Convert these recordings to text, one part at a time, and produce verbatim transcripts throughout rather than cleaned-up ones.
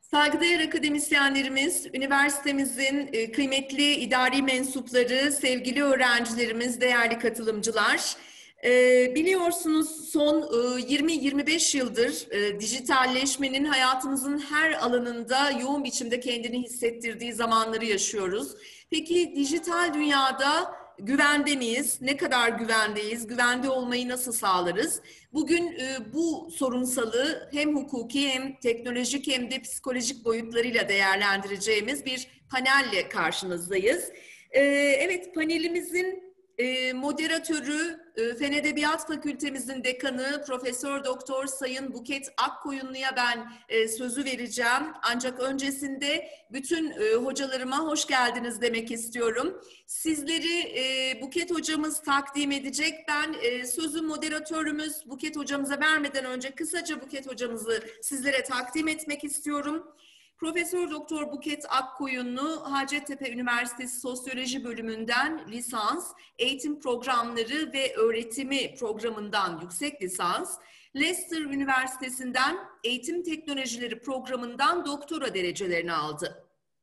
Saygıdeğer akademisyenlerimiz, üniversitemizin e, kıymetli idari mensupları, sevgili öğrencilerimiz, değerli katılımcılar. E, biliyorsunuz son e, yirmi yirmi beş yıldır e, dijitalleşmenin hayatımızın her alanında yoğun biçimde kendini hissettirdiği zamanları yaşıyoruz. Peki dijital dünyada güvende miyiz? Ne kadar güvendeyiz? Güvende olmayı nasıl sağlarız? Bugün e, bu sorunsalı hem hukuki hem teknolojik hem de psikolojik boyutlarıyla değerlendireceğimiz bir panelle karşınızdayız. E, evet, panelimizin e, moderatörü, e, Fen Edebiyat Fakültemizin dekanı Profesör Doktor Sayın Buket Akkoyunlu'ya ben e, sözü vereceğim. Ancak öncesinde bütün e, hocalarıma hoş geldiniz demek istiyorum. Sizleri e, Buket hocamız takdim edecek. Ben e, sözü moderatörümüz Buket hocamıza vermeden önce kısaca Buket hocamızı sizlere takdim etmek istiyorum. Profesör Doktor Buket Akkoyunlu, Hacettepe Üniversitesi Sosyoloji Bölümünden lisans, eğitim programları ve öğretimi programından yüksek lisans, Leicester Üniversitesi'nden eğitim teknolojileri programından doktora derecelerini aldı.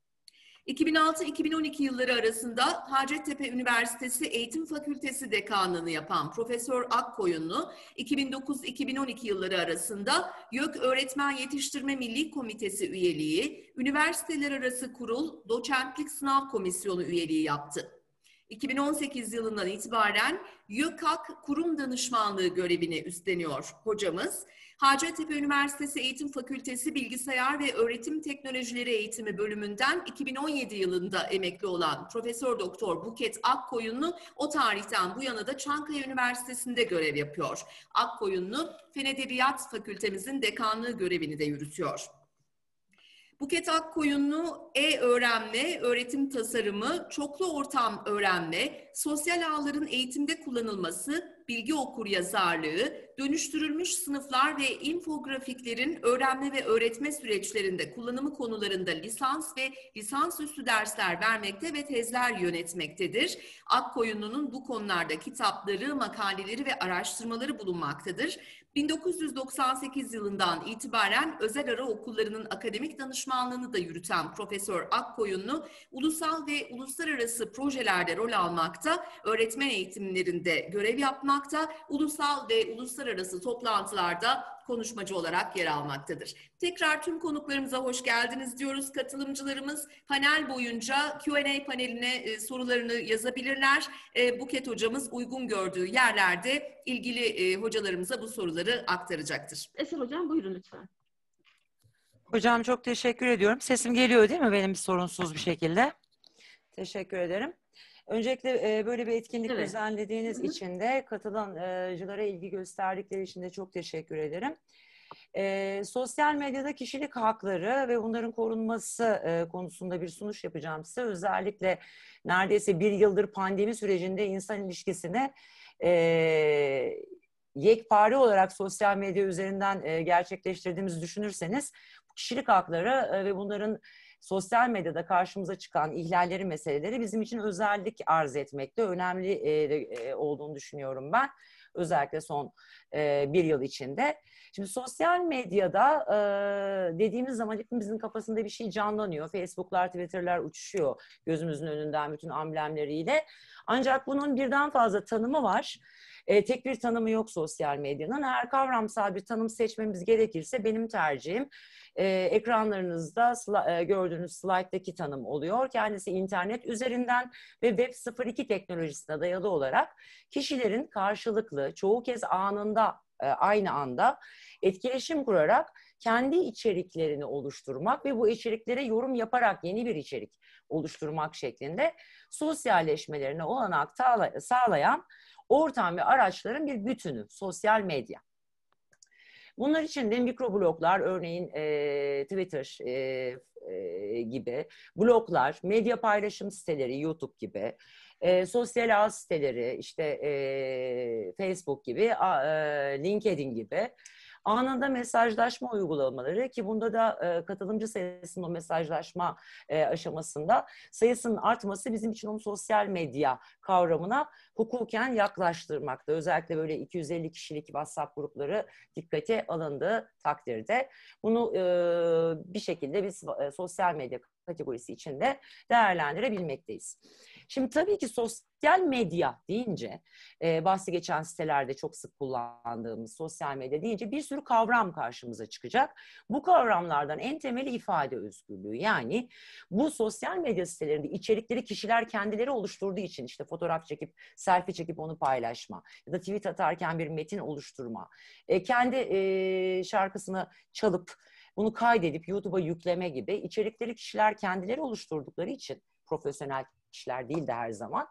iki bin altı iki bin on iki yılları arasında Hacettepe Üniversitesi Eğitim Fakültesi dekanlığını yapan Profesör Akkoyunlu, iki bin dokuz iki bin on iki yılları arasında YÖK Öğretmen Yetiştirme Milli Komitesi üyeliği, Üniversiteler Arası Kurul Doçentlik Sınav Komisyonu üyeliği yaptı. iki bin on sekiz yılından itibaren YÖKAK Kurum Danışmanlığı görevini üstleniyor hocamız. Hacettepe Üniversitesi Eğitim Fakültesi Bilgisayar ve Öğretim Teknolojileri Eğitimi bölümünden iki bin on yedi yılında emekli olan Profesör Doktor Buket Akkoyunlu o tarihten bu yana da Çankaya Üniversitesi'nde görev yapıyor. Akkoyunlu Fen Edebiyat Fakültemizin dekanlığı görevini de yürütüyor. Buket Akkoyunlu e-öğrenme, öğretim tasarımı, çoklu ortam öğrenme, sosyal ağların eğitimde kullanılması, bilgi okuryazarlığı, dönüştürülmüş sınıflar ve infografiklerin öğrenme ve öğretme süreçlerinde kullanımı konularında lisans ve lisansüstü dersler vermekte ve tezler yönetmektedir. Akkoyunlu'nun bu konularda kitapları, makaleleri ve araştırmaları bulunmaktadır. bin dokuz yüz doksan sekiz yılından itibaren özel ara okullarının akademik danışmanlığını da yürüten Profesör Akkoyunlu, ulusal ve uluslararası projelerde rol almakta, öğretmen eğitimlerinde görev yapmakta, ulusal ve uluslararası toplantılarda konuşmacı olarak yer almaktadır. Tekrar tüm konuklarımıza hoş geldiniz diyoruz. Katılımcılarımız panel boyunca Q and A paneline e, sorularını yazabilirler. E, Buket hocamız uygun gördüğü yerlerde ilgili e, hocalarımıza bu soruları aktaracaktır. Eser hocam buyurun lütfen. Hocam çok teşekkür ediyorum. Sesim geliyor değil mi benim sorunsuz bir şekilde? Teşekkür ederim. Öncelikle e, böyle bir etkinlik Evet. düzenlediğiniz Hı hı. için de katılanlara ilgi gösterdikleri için de çok teşekkür ederim. E, sosyal medyada kişilik hakları ve bunların korunması e, konusunda bir sunuş yapacağım size. Özellikle neredeyse bir yıldır pandemi sürecinde insan ilişkisine e, yekpare olarak sosyal medya üzerinden e, gerçekleştirdiğimizi düşünürseniz kişilik hakları e, ve bunların sosyal medyada karşımıza çıkan ihlalleri meseleleri bizim için özellik arz etmekte önemli e, e, olduğunu düşünüyorum ben. Özellikle son e, bir yıl içinde. Şimdi sosyal medyada e, dediğimiz zaman hepimizin kafasında bir şey canlanıyor. Facebook'lar, Twitter'lar uçuşuyor gözümüzün önünden bütün amblemleriyle. Ancak bunun birden fazla tanımı var. E, tek bir tanımı yok sosyal medyanın. Eğer kavramsal bir tanım seçmemiz gerekirse benim tercihim e, ekranlarınızda sli- e, gördüğünüz slayttaki tanım oluyor. Kendisi internet üzerinden ve Web sıfır iki teknolojisine dayalı olarak kişilerin karşılıklı, çoğu kez anında, e, aynı anda etkileşim kurarak kendi içeriklerini oluşturmak ve bu içeriklere yorum yaparak yeni bir içerik oluşturmak şeklinde sosyalleşmelerine olanak sağlayan ortam ve araçların bir bütünü, sosyal medya. Bunlar için de mikrobloglar, örneğin e, Twitter e, e, gibi, bloglar, medya paylaşım siteleri, YouTube gibi, e, sosyal ağ siteleri, işte e, Facebook gibi, e, LinkedIn gibi, Anında mesajlaşma uygulamaları, ki bunda da e, katılımcı sayısının o mesajlaşma e, aşamasında sayısının artması bizim için onu sosyal medya kavramına hukuken yaklaştırmakta. Özellikle böyle iki yüz elli kişilik WhatsApp grupları dikkate alındığı takdirde bunu e, bir şekilde biz e, sosyal medya kategorisi içinde değerlendirebilmekteyiz. Şimdi tabii ki sosyal medya deyince, e, bahsi geçen sitelerde çok sık kullandığımız sosyal medya deyince bir sürü kavram karşımıza çıkacak. Bu kavramlardan en temeli ifade özgürlüğü. Yani bu sosyal medya sitelerinde içerikleri kişiler kendileri oluşturduğu için, işte fotoğraf çekip, selfie çekip onu paylaşma ya da tweet atarken bir metin oluşturma, e, kendi e, şarkısını çalıp bunu kaydedip YouTube'a yükleme gibi içerikleri kişiler kendileri oluşturdukları için, profesyonel kişiler değil de her zaman,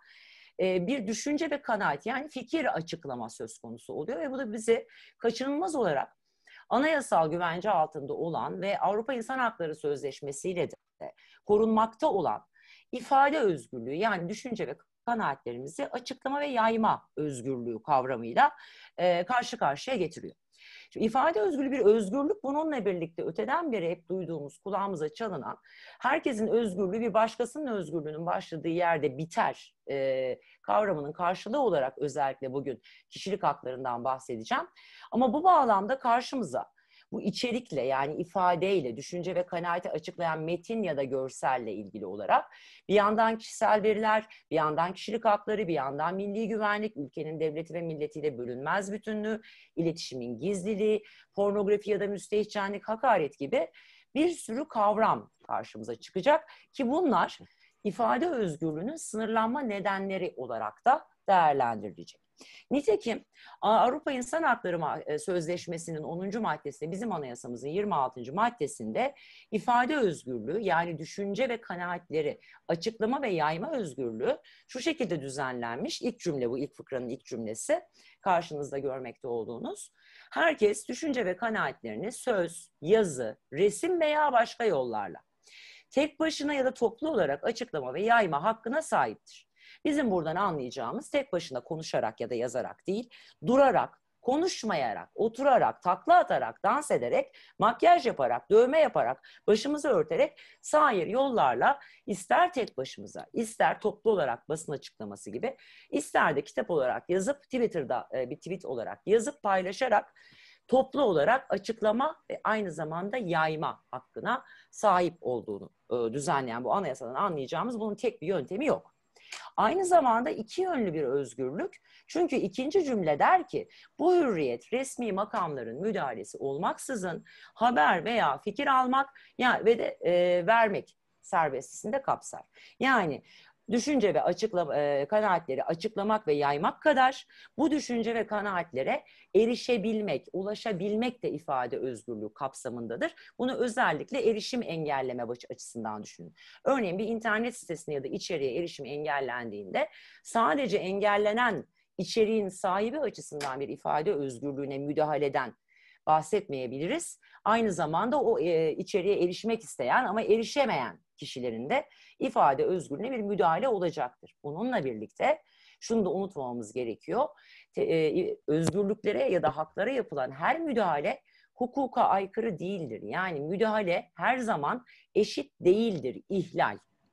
bir düşünce ve kanaat, yani fikir açıklama söz konusu oluyor ve bu da bizi kaçınılmaz olarak anayasal güvence altında olan ve Avrupa İnsan Hakları Sözleşmesi ile de korunmakta olan ifade özgürlüğü, yani düşünce ve kanaatlerimizi açıklama ve yayma özgürlüğü kavramıyla karşı karşıya getiriyor. Şimdi ifade özgürlüğü bir özgürlük, bununla birlikte öteden beri hep duyduğumuz, kulağımıza çalınan, herkesin özgürlüğü bir başkasının özgürlüğünün başladığı yerde biter e, kavramının karşılığı olarak özellikle bugün kişilik haklarından bahsedeceğim. Ama bu bağlamda karşımıza bu içerikle, yani ifadeyle, düşünce ve kanaati açıklayan metin ya da görselle ilgili olarak bir yandan kişisel veriler, bir yandan kişilik hakları, bir yandan milli güvenlik, ülkenin devleti ve milletiyle bölünmez bütünlüğü, iletişimin gizliliği, pornografi ya da müstehcenlik, hakaret gibi bir sürü kavram karşımıza çıkacak ki bunlar ifade özgürlüğünün sınırlanma nedenleri olarak da değerlendirilecek. Nitekim Avrupa İnsan Hakları Sözleşmesi'nin onuncu maddesinde, bizim anayasamızın yirmi altıncı maddesinde ifade özgürlüğü, yani düşünce ve kanaatleri açıklama ve yayma özgürlüğü şu şekilde düzenlenmiş. İlk cümle bu, ilk fıkranın ilk cümlesi karşınızda görmekte olduğunuz. Herkes düşünce ve kanaatlerini söz, yazı, resim veya başka yollarla tek başına ya da toplu olarak açıklama ve yayma hakkına sahiptir. Bizim buradan anlayacağımız tek başına konuşarak ya da yazarak değil, durarak, konuşmayarak, oturarak, takla atarak, dans ederek, makyaj yaparak, dövme yaparak, başımızı örterek sair yollarla ister tek başımıza, ister toplu olarak basın açıklaması gibi, ister de kitap olarak yazıp, Twitter'da bir tweet olarak yazıp paylaşarak toplu olarak açıklama ve aynı zamanda yayma hakkına sahip olduğunu düzenleyen bu anayasadan anlayacağımız bunun tek bir yöntemi yok. Aynı zamanda iki yönlü bir özgürlük. Çünkü ikinci cümle der ki bu hürriyet resmi makamların müdahalesi olmaksızın haber veya fikir almak ya ve de e, vermek serbestisinde kapsar. Yani düşünce ve açıklama, e, kanaatleri açıklamak ve yaymak kadar bu düşünce ve kanaatlere erişebilmek, ulaşabilmek de ifade özgürlüğü kapsamındadır. Bunu özellikle erişim engelleme açısından düşünün. Örneğin bir internet sitesine ya da içeriğe erişim engellendiğinde sadece engellenen içeriğin sahibi açısından bir ifade özgürlüğüne müdahaleden bahsetmeyebiliriz. Aynı zamanda o e, içeriğe erişmek isteyen ama erişemeyen kişilerin de ifade özgürlüğüne bir müdahale olacaktır. Bununla birlikte şunu da unutmamamız gerekiyor. Te, e, özgürlüklere ya da haklara yapılan her müdahale hukuka aykırı değildir. Yani müdahale her zaman eşit değildir ihlal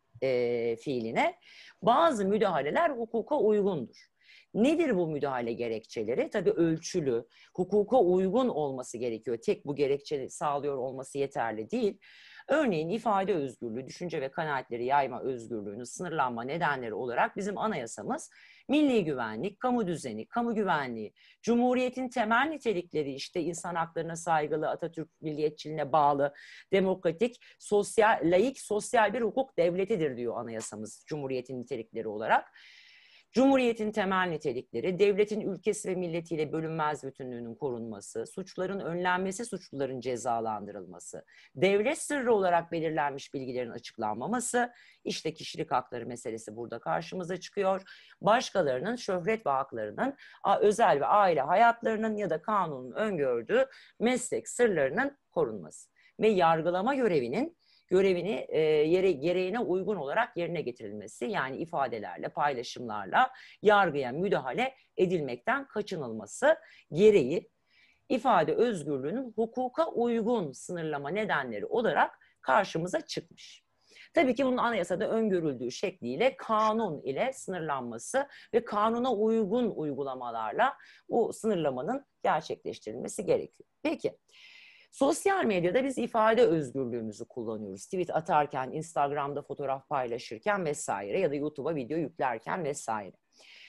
e, fiiline. Bazı müdahaleler hukuka uygundur. Nedir bu müdahale gerekçeleri? Tabii ölçülü, hukuka uygun olması gerekiyor. Tek bu gerekçe sağlıyor olması yeterli değil. Örneğin ifade özgürlüğü, düşünce ve kanaatleri yayma özgürlüğünün sınırlanma nedenleri olarak bizim anayasamız milli güvenlik, kamu düzeni, kamu güvenliği, cumhuriyetin temel nitelikleri, işte insan haklarına saygılı, Atatürk milliyetçiliğine bağlı, demokratik, sosyal, laik, sosyal bir hukuk devletidir diyor anayasamız cumhuriyetin nitelikleri olarak. Cumhuriyetin temel nitelikleri, devletin ülkesi ve milletiyle bölünmez bütünlüğünün korunması, suçların önlenmesi, suçluların cezalandırılması, devlet sırrı olarak belirlenmiş bilgilerin açıklanmaması, işte kişilik hakları meselesi burada karşımıza çıkıyor. Başkalarının şöhret ve haklarının, özel ve aile hayatlarının ya da kanunun öngördüğü meslek sırlarının korunması ve yargılama görevinin görevini e, yere, gereğine uygun olarak yerine getirilmesi, yani ifadelerle, paylaşımlarla yargıya müdahale edilmekten kaçınılması gereği ifade özgürlüğünün hukuka uygun sınırlama nedenleri olarak karşımıza çıkmış. Tabii ki bunun anayasada öngörüldüğü şekliyle kanun ile sınırlanması ve kanuna uygun uygulamalarla bu sınırlamanın gerçekleştirilmesi gerekiyor. Peki, sosyal medyada biz ifade özgürlüğümüzü kullanıyoruz. Tweet atarken, Instagram'da fotoğraf paylaşırken vesaire ya da YouTube'a video yüklerken vesaire.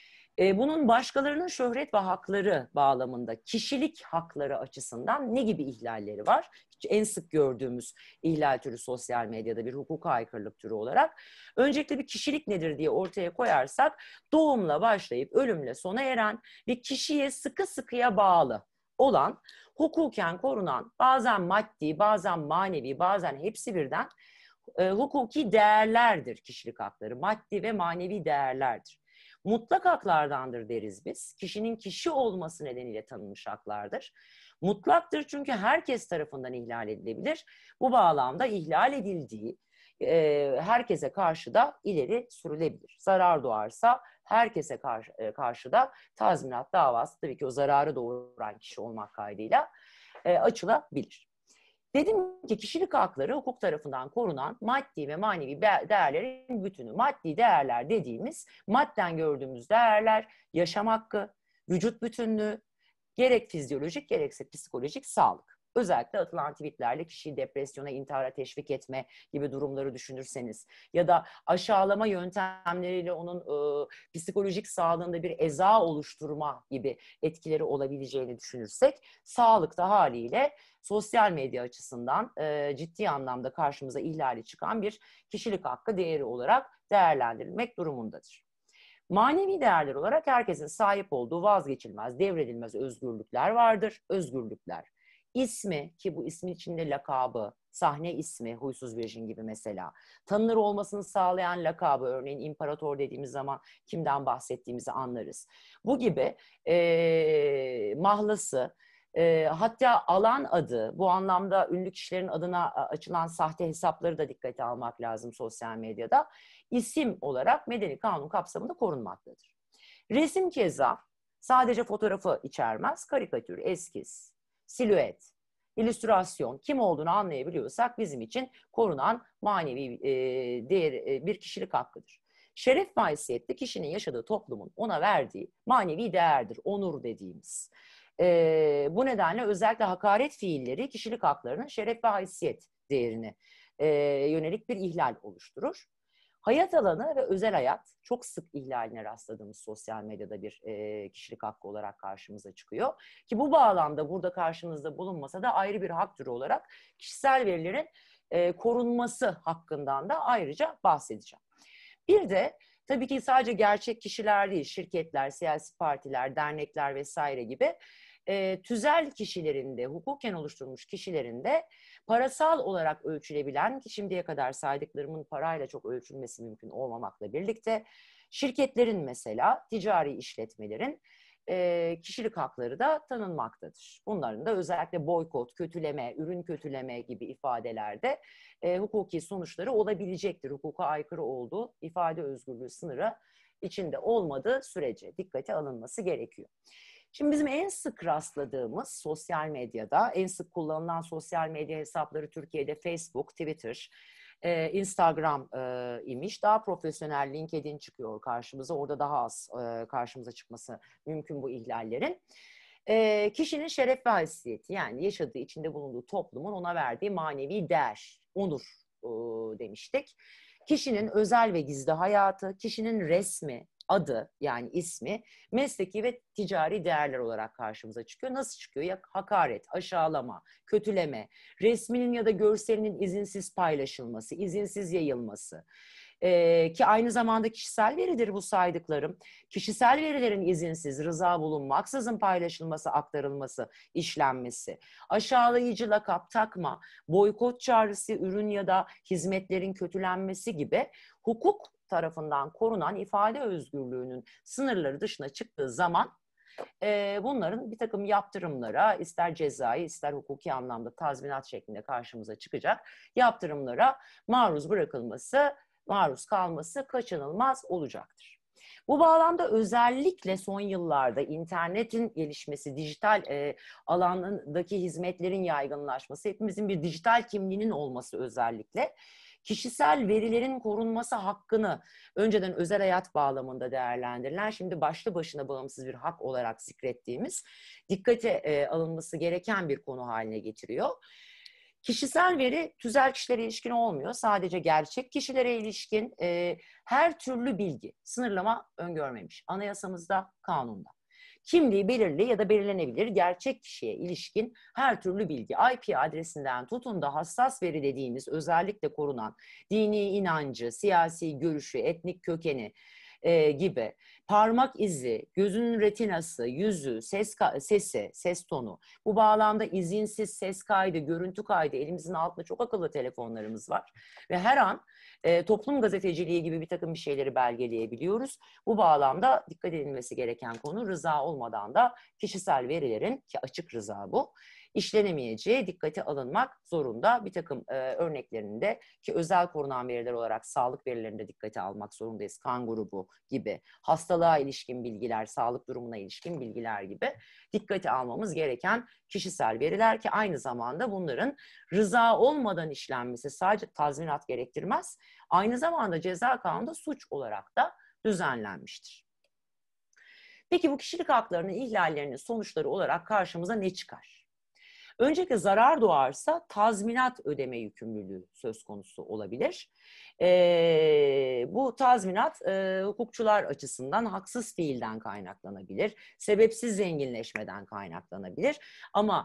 Bunun başkalarının şöhret ve hakları bağlamında kişilik hakları açısından ne gibi ihlalleri var? En sık gördüğümüz ihlal türü sosyal medyada bir hukuka aykırılık türü olarak. Öncelikle bir kişilik nedir diye ortaya koyarsak, doğumla başlayıp ölümle sona eren ve kişiye sıkı sıkıya bağlı olan, hukuken korunan, bazen maddi, bazen manevi, bazen hepsi birden e, hukuki değerlerdir kişilik hakları. Maddi ve manevi değerlerdir. Mutlak haklardandır deriz biz. Kişinin kişi olması nedeniyle tanınmış haklardır. Mutlaktır çünkü herkes tarafından ihlal edilebilir. Bu bağlamda ihlal edildiği e, herkese karşı da ileri sürülebilir. Zarar doğarsa herkese karşı, e, karşı da tazminat davası, tabii ki o zararı doğuran kişi olmak kaydıyla e, açılabilir. Dedim ki kişilik hakları hukuk tarafından korunan maddi ve manevi değerlerin bütünü. Maddi değerler dediğimiz, madden gördüğümüz değerler, yaşam hakkı, vücut bütünlüğü, gerek fizyolojik gerekse psikolojik sağlık. Özellikle atılan tweetlerle kişiyi depresyona, intihara teşvik etme gibi durumları düşünürseniz ya da aşağılama yöntemleriyle onun e, psikolojik sağlığında bir eza oluşturma gibi etkileri olabileceğini düşünürsek, sağlıkta haliyle sosyal medya açısından e, ciddi anlamda karşımıza ihlali çıkan bir kişilik hakkı değeri olarak değerlendirilmek durumundadır. Manevi değerler olarak herkesin sahip olduğu vazgeçilmez, devredilmez özgürlükler vardır. Özgürlükler. İsmi, ki bu ismin içinde lakabı, sahne ismi, huysuz virjin gibi mesela, tanınır olmasını sağlayan lakabı, örneğin imparator dediğimiz zaman kimden bahsettiğimizi anlarız. Bu gibi e, mahlası, e, hatta alan adı, bu anlamda ünlü kişilerin adına açılan sahte hesapları da dikkate almak lazım sosyal medyada, isim olarak medeni kanun kapsamında korunmaktadır. Resim keza sadece fotoğrafı içermez, karikatür, eskiz, silüet, illüstrasyon, kim olduğunu anlayabiliyorsak bizim için korunan manevi e, değer, e, bir kişilik hakkıdır. Şeref ve haysiyet de kişinin yaşadığı toplumun ona verdiği manevi değerdir, onur dediğimiz. E, bu nedenle özellikle hakaret fiilleri kişilik haklarının şeref ve haysiyet değerini e, yönelik bir ihlal oluşturur. Hayat alanı ve özel hayat çok sık ihlaline rastladığımız sosyal medyada bir e, kişilik hakkı olarak karşımıza çıkıyor. Ki bu bağlamda burada karşımızda bulunmasa da ayrı bir hak türü olarak kişisel verilerin e, korunması hakkından da ayrıca bahsedeceğim. Bir de tabii ki sadece gerçek kişiler değil, şirketler, siyasi partiler, dernekler vesaire gibi e, tüzel kişilerin de, hukuken oluşturulmuş kişilerin de parasal olarak ölçülebilen, ki şimdiye kadar saydıklarımın parayla çok ölçülmesi mümkün olmamakla birlikte, şirketlerin mesela, ticari işletmelerin e, kişilik hakları da tanınmaktadır. Bunların da özellikle boykot, kötüleme, ürün kötüleme gibi ifadelerde e, hukuki sonuçları olabilecektir. Hukuka aykırı olduğu, ifade özgürlüğü sınırı içinde olmadığı sürece dikkate alınması gerekiyor. Şimdi bizim en sık rastladığımız sosyal medyada, en sık kullanılan sosyal medya hesapları Türkiye'de Facebook, Twitter, e, Instagram e, imiş. Daha profesyonel LinkedIn çıkıyor karşımıza. Orada daha az e, karşımıza çıkması mümkün bu ihlallerin. E, kişinin şeref ve haysiyeti, yani yaşadığı, içinde bulunduğu toplumun ona verdiği manevi değer, onur e, demiştik. Kişinin özel ve gizli hayatı, kişinin resmi, adı yani ismi, mesleki ve ticari değerler olarak karşımıza çıkıyor. Nasıl çıkıyor? Ya hakaret, aşağılama, kötüleme, resminin ya da görselinin izinsiz paylaşılması, izinsiz yayılması. Ee, ki aynı zamanda kişisel veridir bu saydıklarım. Kişisel verilerin izinsiz, rıza bulunmaksızın paylaşılması, aktarılması, işlenmesi. Aşağılayıcı lakap takma, boykot çağrısı, ürün ya da hizmetlerin kötülenmesi gibi hukuk tarafından korunan ifade özgürlüğünün sınırları dışına çıktığı zaman e, bunların bir takım yaptırımlara, ister cezai ister hukuki anlamda tazminat şeklinde karşımıza çıkacak yaptırımlara maruz bırakılması, maruz kalması kaçınılmaz olacaktır. Bu bağlamda özellikle son yıllarda internetin gelişmesi, dijital e, alandaki hizmetlerin yaygınlaşması, hepimizin bir dijital kimliğinin olması özellikle kişisel verilerin korunması hakkını önceden özel hayat bağlamında değerlendirilen, şimdi başlı başına bağımsız bir hak olarak zikrettiğimiz, dikkate e, alınması gereken bir konu haline getiriyor. Kişisel veri tüzel kişilere ilişkin olmuyor. Sadece gerçek kişilere ilişkin e, her türlü bilgi, sınırlama öngörmemiş. Anayasamızda, kanunda. Kimliği belirli ya da belirlenebilir gerçek kişiye ilişkin her türlü bilgi, I P adresinden tutun da hassas veri dediğimiz özellikle korunan dini inancı, siyasi görüşü, etnik kökeni e, gibi, parmak izi, gözünün retinası, yüzü, ses sesi, ses tonu. Bu bağlamda izinsiz ses kaydı, görüntü kaydı, elimizin altında çok akıllı telefonlarımız var. Ve her an e, toplum gazeteciliği gibi bir takım bir şeyleri belgeleyebiliyoruz. Bu bağlamda dikkat edilmesi gereken konu, rıza olmadan da kişisel verilerin, ki açık rıza bu, işlenemeyeceği dikkate alınmak zorunda. Bir takım e, örneklerinde, ki özel korunan veriler olarak sağlık verilerinde dikkate almak zorundayız. Kan grubu gibi, hastalığa ilişkin bilgiler, sağlık durumuna ilişkin bilgiler gibi dikkate almamız gereken kişisel veriler, ki aynı zamanda bunların rıza olmadan işlenmesi sadece tazminat gerektirmez. Aynı zamanda ceza kanunda suç olarak da düzenlenmiştir. Peki bu kişilik haklarının ihlallerinin sonuçları olarak karşımıza ne çıkar? Öncelikle zarar doğarsa tazminat ödeme yükümlülüğü söz konusu olabilir. Ee, bu tazminat e, hukukçular açısından haksız fiilden kaynaklanabilir, sebepsiz zenginleşmeden kaynaklanabilir. Ama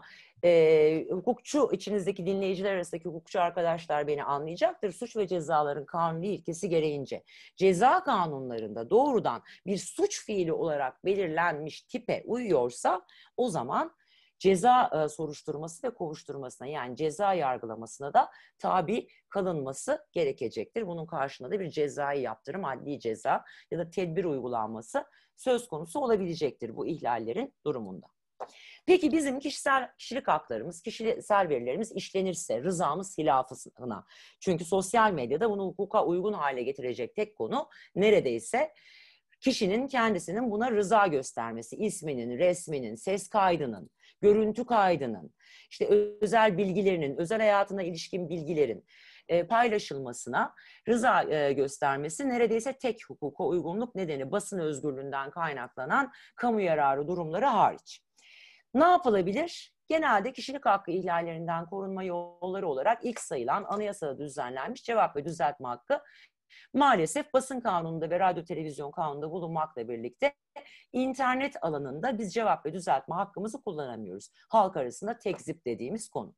e, hukukçu, içinizdeki dinleyiciler arasındaki hukukçu arkadaşlar beni anlayacaktır. Suç ve cezaların kanuni ilkesi gereğince ceza kanunlarında doğrudan bir suç fiili olarak belirlenmiş tipe uyuyorsa o zaman ceza e, soruşturması ve kovuşturmasına, yani ceza yargılamasına da tabi kalınması gerekecektir. Bunun karşılığında da bir cezai yaptırım, adli ceza ya da tedbir uygulanması söz konusu olabilecektir bu ihlallerin durumunda. Peki bizim kişisel kişilik haklarımız, kişisel verilerimiz işlenirse rızamız hilafına. Çünkü sosyal medyada bunu hukuka uygun hale getirecek tek konu neredeyse kişinin kendisinin buna rıza göstermesi, isminin, resminin, ses kaydının, görüntü kaydının, işte özel bilgilerinin, özel hayatına ilişkin bilgilerin e, paylaşılmasına rıza e, göstermesi neredeyse tek hukuka uygunluk nedeni, basın özgürlüğünden kaynaklanan kamu yararı durumları hariç. Ne yapılabilir? Genelde kişilik hakkı ihlallerinden korunma yolları olarak ilk sayılan anayasada düzenlenmiş cevap ve düzeltme hakkı maalesef basın kanununda ve radyo televizyon kanununda bulunmakla birlikte internet alanında biz cevap ve düzeltme hakkımızı kullanamıyoruz. Halk arasında tekzip dediğimiz konu.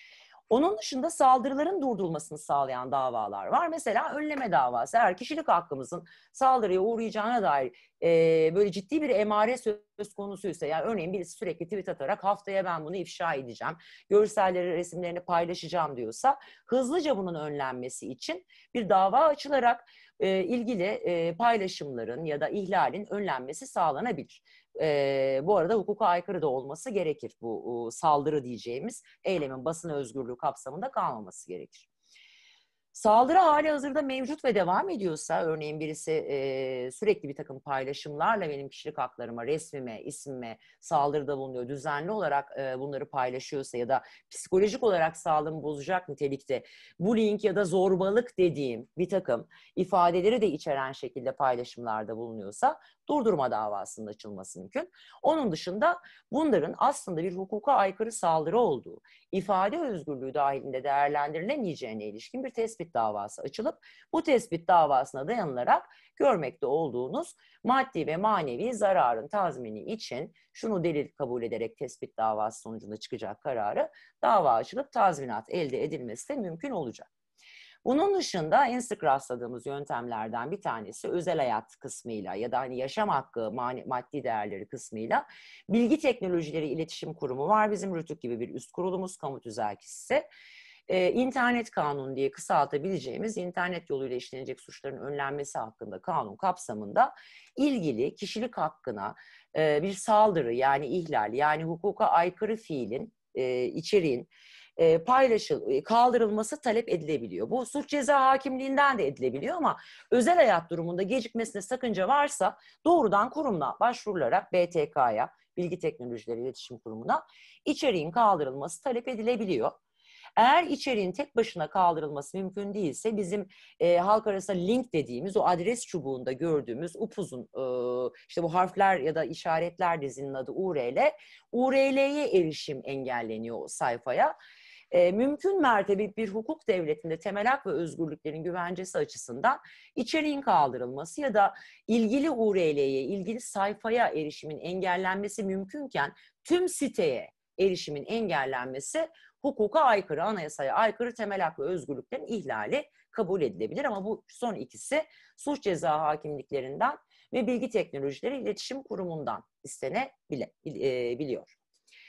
Onun dışında saldırıların durdurulmasını sağlayan davalar var. Mesela önleme davası. Eğer kişilik hakkımızın saldırıya uğrayacağına dair e, böyle ciddi bir emare söz konusuysa, yani örneğin birisi sürekli tweet atarak haftaya ben bunu ifşa edeceğim, görselleri, resimlerini paylaşacağım diyorsa, hızlıca bunun önlenmesi için bir dava açılarak e, ilgili e, paylaşımların ya da ihlalin önlenmesi sağlanabilir. Ee, bu arada hukuka aykırı da olması gerekir. Bu saldırı diyeceğimiz eylemin basın özgürlüğü kapsamında kalmaması gerekir. Saldırı hali hazırda mevcut ve devam ediyorsa, örneğin birisi e, sürekli bir takım paylaşımlarla benim kişilik haklarıma, resmime, ismime saldırıda bulunuyor, düzenli olarak e, bunları paylaşıyorsa ya da psikolojik olarak sağlığımı bozacak nitelikte bullying ya da zorbalık dediğim bir takım ifadeleri de içeren şekilde paylaşımlarda bulunuyorsa durdurma davasının açılması mümkün. Onun dışında bunların aslında bir hukuka aykırı saldırı olduğu, ifade özgürlüğü dahilinde değerlendirilemeyeceğine ilişkin bir tespit davası açılıp bu tespit davasına dayanılarak görmekte olduğunuz maddi ve manevi zararın tazmini için şunu delil kabul ederek tespit davası sonucunda çıkacak kararı dava açılıp tazminat elde edilmesi de mümkün olacak. Bunun dışında en sık rastladığımız yöntemlerden bir tanesi özel hayat kısmıyla ya da hani yaşam hakkı, maddi değerleri kısmıyla Bilgi Teknolojileri İletişim Kurumu var. Bizim RTÜK gibi bir üst kurulumuz, kamu tüzelkisi. Ee, İnternet Kanunu diye kısaltabileceğimiz internet yoluyla işlenecek suçların önlenmesi hakkında kanun kapsamında ilgili kişilik hakkına e, bir saldırı, yani ihlal, yani hukuka aykırı fiilin, e, içeriğin e, paylaşıl, kaldırılması talep edilebiliyor. Bu suç ceza hakimliğinden de edilebiliyor ama özel hayat durumunda gecikmesine sakınca varsa doğrudan kurumla başvurularak B T K'ya, Bilgi Teknolojileri İletişim Kurumu'na içeriğin kaldırılması talep edilebiliyor. Eğer içeriğin tek başına kaldırılması mümkün değilse bizim e, halk arasında link dediğimiz o adres çubuğunda gördüğümüz upuzun e, işte bu harfler ya da işaretler dizinin adı U R L, U R L'ye erişim engelleniyor o sayfaya. E, mümkün mertebe bir hukuk devletinde temel hak ve özgürlüklerin güvencesi açısından içeriğin kaldırılması ya da ilgili U R L'ye, ilgili sayfaya erişimin engellenmesi mümkünken tüm siteye erişimin engellenmesi hukuka aykırı, anayasaya aykırı, temel hak ve özgürlüklerin ihlali kabul edilebilir. Ama bu son ikisi suç ceza hakimliklerinden ve Bilgi Teknolojileri İletişim Kurumu'ndan istenebiliyor.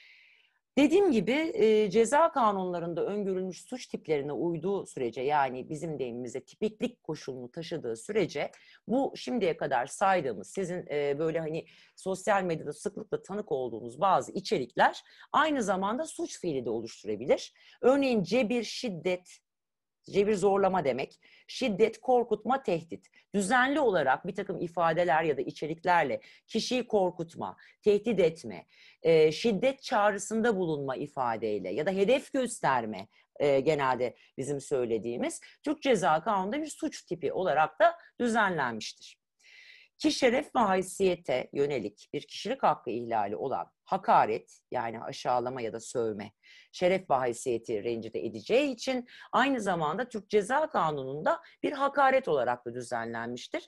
Dediğim gibi e, ceza kanunlarında öngörülmüş suç tiplerine uyduğu sürece, yani bizim deyimimizde tipiklik koşulunu taşıdığı sürece bu şimdiye kadar saydığımız sizin e, böyle hani sosyal medyada sıklıkla tanık olduğunuz bazı içerikler aynı zamanda suç fiili de oluşturabilir. Örneğin cebir, şiddet, cebir zorlama demek, şiddet, korkutma, tehdit. Düzenli olarak bir takım ifadeler ya da içeriklerle kişiyi korkutma, tehdit etme, e, şiddet çağrısında bulunma ifadeyle ya da hedef gösterme e, genelde bizim söylediğimiz Türk Ceza Kanunu'nda bir suç tipi olarak da düzenlenmiştir. Ki şeref ve haysiyete yönelik bir kişilik hakkı ihlali olan hakaret, yani aşağılama ya da sövme, şeref ve haysiyeti rencide edeceği için aynı zamanda Türk Ceza Kanunu'nda bir hakaret olarak da düzenlenmiştir.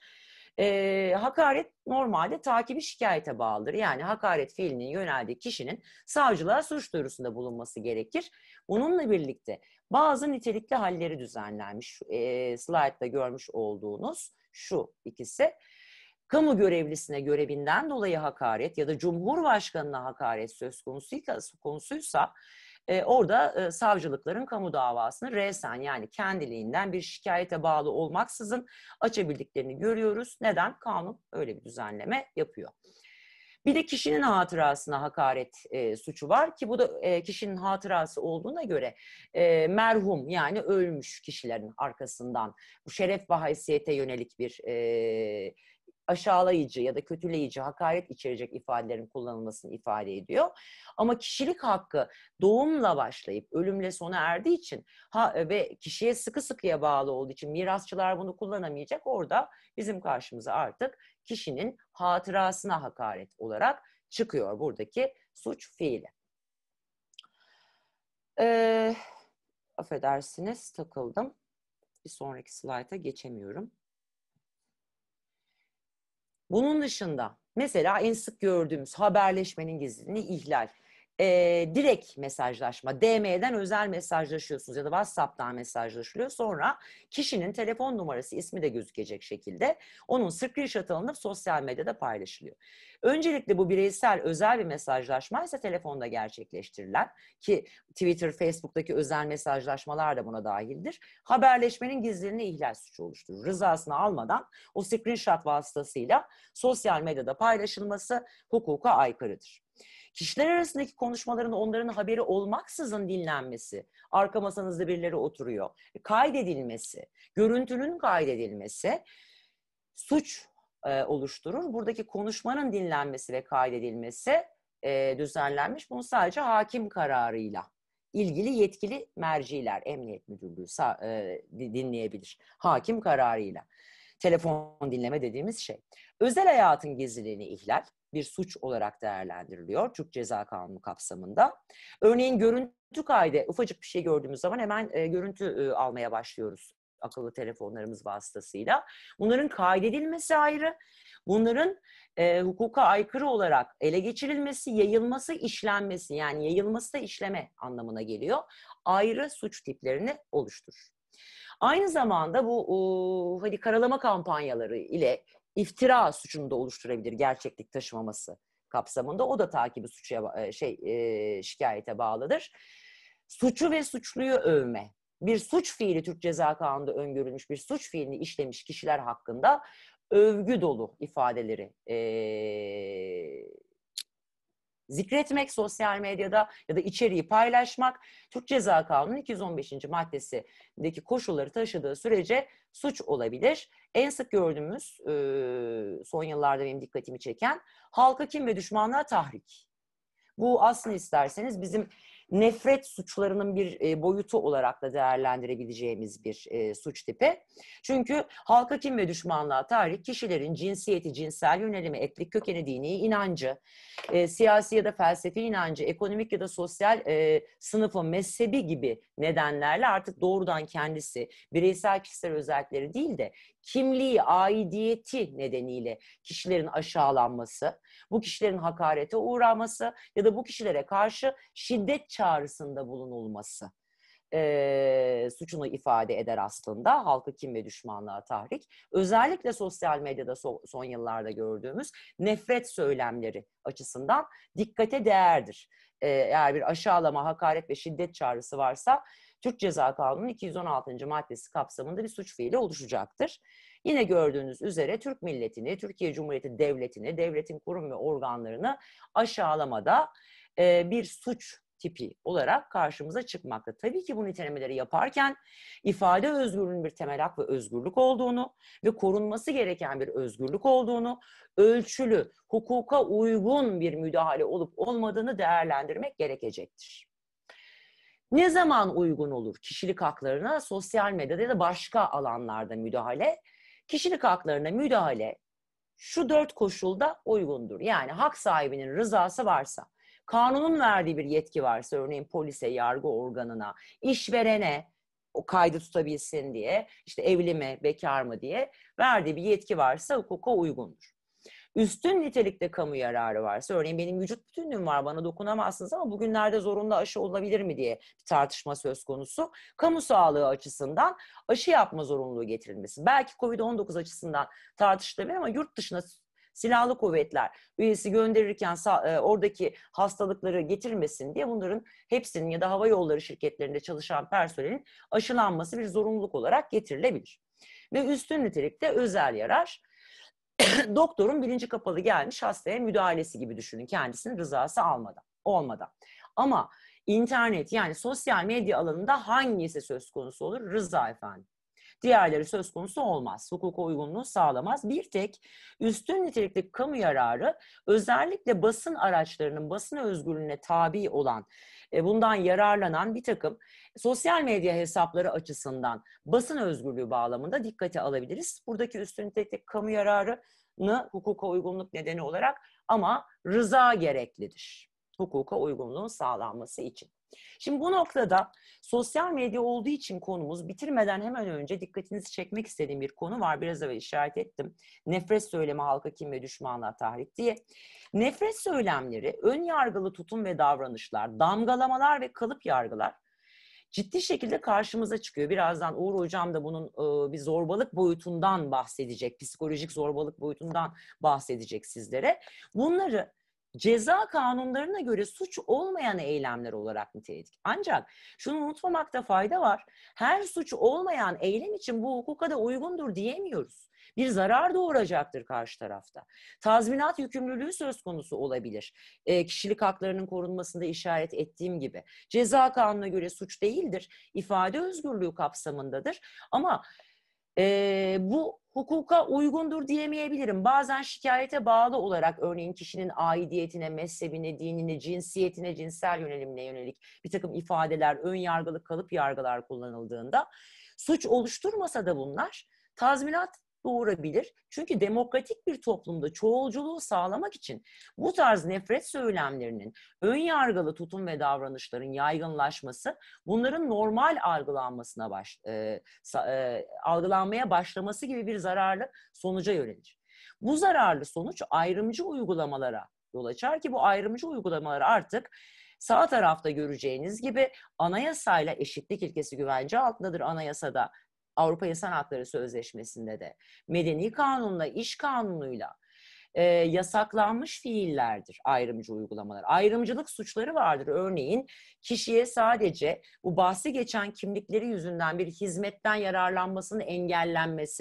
Ee, hakaret normalde takibi şikayete bağlıdır. Yani hakaret fiilinin yöneldiği kişinin savcılığa suç duyurusunda bulunması gerekir. Bununla birlikte bazı nitelikli halleri düzenlenmiş. E, slaytta görmüş olduğunuz şu ikisi. Kamu görevlisine görevinden dolayı hakaret ya da Cumhurbaşkanına hakaret söz konusuysa, konusuysa e, orada e, savcılıkların kamu davasını resen, yani kendiliğinden bir şikayete bağlı olmaksızın açabildiklerini görüyoruz. Neden? Kanun öyle bir düzenleme yapıyor. Bir de kişinin hatırasına hakaret e, suçu var ki bu da e, kişinin hatırası olduğuna göre e, merhum, yani ölmüş kişilerin arkasından bu şeref ve haysiyete yönelik bir e, aşağılayıcı ya da kötüleyici, hakaret içerecek ifadelerin kullanılmasını ifade ediyor. Ama kişilik hakkı doğumla başlayıp ölümle sona erdiği için ha, ve kişiye sıkı sıkıya bağlı olduğu için mirasçılar bunu kullanamayacak. Orada bizim karşımıza artık kişinin hatırasına hakaret olarak çıkıyor buradaki suç fiili. Ee, affedersiniz, takıldım. Bir sonraki slayta geçemiyorum. Bunun dışında mesela en sık gördüğümüz haberleşmenin gizliliğini ihlal. Ee, direkt mesajlaşma, D M'den özel mesajlaşıyorsunuz ya da WhatsApp'tan mesajlaşılıyor. Sonra kişinin telefon numarası, ismi de gözükecek şekilde onun screenshot alınıp sosyal medyada paylaşılıyor. Öncelikle bu bireysel özel bir mesajlaşma ise telefonda gerçekleştirilen, ki Twitter, Facebook'taki özel mesajlaşmalar da buna dahildir. Haberleşmenin gizliliğini ihlal suçu oluşturur. Rızasını almadan o screenshot vasıtasıyla sosyal medyada paylaşılması hukuka aykırıdır. Kişiler arasındaki konuşmaların onların haberi olmaksızın dinlenmesi, arka masanızda birileri oturuyor, kaydedilmesi, görüntünün kaydedilmesi suç e, oluşturur. Buradaki konuşmanın dinlenmesi ve kaydedilmesi e, düzenlenmiş. Bunu sadece hakim kararıyla ilgili yetkili merciler, Emniyet Müdürlüğü e, dinleyebilir. Hakim kararıyla. Telefon dinleme dediğimiz şey. Özel hayatın gizliliğini ihlal bir suç olarak değerlendiriliyor Türk Ceza Kanunu kapsamında. Örneğin görüntü kaydı, ufacık bir şey gördüğümüz zaman hemen e, görüntü e, almaya başlıyoruz akıllı telefonlarımız vasıtasıyla. Bunların kaydedilmesi ayrı, bunların e, hukuka aykırı olarak ele geçirilmesi, yayılması, işlenmesi, yani yayılması da işleme anlamına geliyor. Ayrı suç tiplerini oluşturur. Aynı zamanda bu o, hadi karalama kampanyaları ile iftira suçunu da oluşturabilir, gerçeklik taşımaması kapsamında. O da takibi suçya şey e, şikayete bağlıdır. Suçu ve suçluyu övme. Bir suç fiili Türk Ceza Kanunu'nda öngörülmüş bir suç fiilini işlemiş kişiler hakkında övgü dolu ifadeleri e, zikretmek sosyal medyada ya da içeriği paylaşmak Türk Ceza Kanunu iki yüz on beşinci maddesindeki koşulları taşıdığı sürece suç olabilir. En sık gördüğümüz e, son yıllarda benim dikkatimi çeken halka kin ve düşmanlığa tahrik. Bu aslında isterseniz bizim nefret suçlarının bir e, boyutu olarak da değerlendirebileceğimiz bir e, suç tipi. Çünkü halka kin ve düşmanlığa tahrik kişilerin cinsiyeti, cinsel yönelimi, etnik kökeni, dini inancı, e, siyasi ya da felsefi inancı, ekonomik ya da sosyal e, sınıfı, mezhebi gibi nedenlerle artık doğrudan kendisi, bireysel kişisel özellikleri değil de kimliği, aidiyeti nedeniyle kişilerin aşağılanması, bu kişilerin hakarete uğraması ya da bu kişilere karşı şiddet çağrısında bulunulması e, suçunu ifade eder aslında halka kin ve düşmanlığa tahrik. Özellikle sosyal medyada so, son yıllarda gördüğümüz nefret söylemleri açısından dikkate değerdir. E, eğer bir aşağılama, hakaret ve şiddet çağrısı varsa Türk Ceza Kanunu'nun iki yüz on altıncı maddesi kapsamında bir suç fiili oluşacaktır. Yine gördüğünüz üzere Türk milletini, Türkiye Cumhuriyeti Devleti'ni, devletin kurum ve organlarını aşağılamada e, bir suç tipi olarak karşımıza çıkmakta. Tabii ki bu nitelemeleri yaparken ifade özgürlüğünün bir temel hak ve özgürlük olduğunu ve korunması gereken bir özgürlük olduğunu, ölçülü, hukuka uygun bir müdahale olup olmadığını değerlendirmek gerekecektir. Ne zaman uygun olur kişilik haklarına sosyal medyada ya da başka alanlarda müdahale? Kişilik haklarına müdahale şu dört koşulda uygundur. Yani hak sahibinin rızası varsa, kanunun verdiği bir yetki varsa, örneğin polise, yargı organına, işverene o kaydı tutabilsin diye, işte evli mi, bekar mı diye verdiği bir yetki varsa hukuka uygundur. Üstün nitelikte kamu yararı varsa, örneğin benim vücut bütünlüğüm var, bana dokunamazsınız ama bugünlerde zorunlu aşı olabilir mi diye bir tartışma söz konusu. Kamu sağlığı açısından aşı yapma zorunluluğu getirilmesi. Belki kovid on dokuz açısından tartışılabilir ama yurt dışına silahlı kuvvetler üyesi gönderirken oradaki hastalıkları getirmesin diye bunların hepsinin ya da hava yolları şirketlerinde çalışan personelin aşılanması bir zorunluluk olarak getirilebilir. Ve üstün nitelikte özel yarar. Doktorun bilinci kapalı gelmiş hastaya müdahalesi gibi düşünün, kendisinin rızası almadan, olmadan. Ama internet yani sosyal medya alanında hangisi söz konusu olur? Rıza efendim. Diğerleri söz konusu olmaz. Hukuka uygunluğu sağlamaz. Bir tek üstün nitelikli kamu yararı özellikle basın araçlarının basın özgürlüğüne tabi olan, bundan yararlanan bir takım sosyal medya hesapları açısından basın özgürlüğü bağlamında dikkate alabiliriz. Buradaki üstün nitelikli kamu yararını hukuka uygunluk nedeni olarak ama rıza gereklidir. Hukuka uygunluğun sağlanması için. Şimdi bu noktada sosyal medya olduğu için konumuz, bitirmeden hemen önce dikkatinizi çekmek istediğim bir konu var. Biraz evvel işaret ettim. Nefret söylemi, halka kin ve düşmanlığa tahrik diye. Nefret söylemleri, ön yargılı tutum ve davranışlar, damgalamalar ve kalıp yargılar ciddi şekilde karşımıza çıkıyor. Birazdan Uğur Hocam da bunun e, bir zorbalık boyutundan bahsedecek, psikolojik zorbalık boyutundan bahsedecek sizlere. Bunları ceza kanunlarına göre suç olmayan eylemler olarak niteledik. Ancak şunu unutmamakta fayda var. Her suç olmayan eylem için bu hukuka da uygundur diyemiyoruz. Bir zarar doğuracaktır karşı tarafta. Tazminat yükümlülüğü söz konusu olabilir. E, kişilik haklarının korunmasında işaret ettiğim gibi. Ceza kanununa göre suç değildir. İfade özgürlüğü kapsamındadır. Ama e, bu hukuka uygundur diyemeyebilirim. Bazen şikayete bağlı olarak örneğin kişinin aidiyetine, mezhebine, dinine, cinsiyetine, cinsel yönelimine yönelik bir takım ifadeler, ön yargılı kalıp yargılar kullanıldığında suç oluşturmasa da bunlar tazminat doğurabilir. Çünkü demokratik bir toplumda çoğulculuğu sağlamak için bu tarz nefret söylemlerinin, ön yargılı tutum ve davranışların yaygınlaşması, bunların normal algılanmasına baş, e, e, algılanmaya başlaması gibi bir zararlı sonuca yönelir. Bu zararlı sonuç ayrımcı uygulamalara yol açar ki bu ayrımcı uygulamalar artık sağ tarafta göreceğiniz gibi anayasayla eşitlik ilkesi güvence altındadır anayasada. Avrupa İnsan Hakları Sözleşmesi'nde de, medeni kanunla, iş kanunuyla e, yasaklanmış fiillerdir ayrımcı uygulamalar. Ayrımcılık suçları vardır. Örneğin kişiye sadece bu bahsi geçen kimlikleri yüzünden bir hizmetten yararlanmasının engellenmesi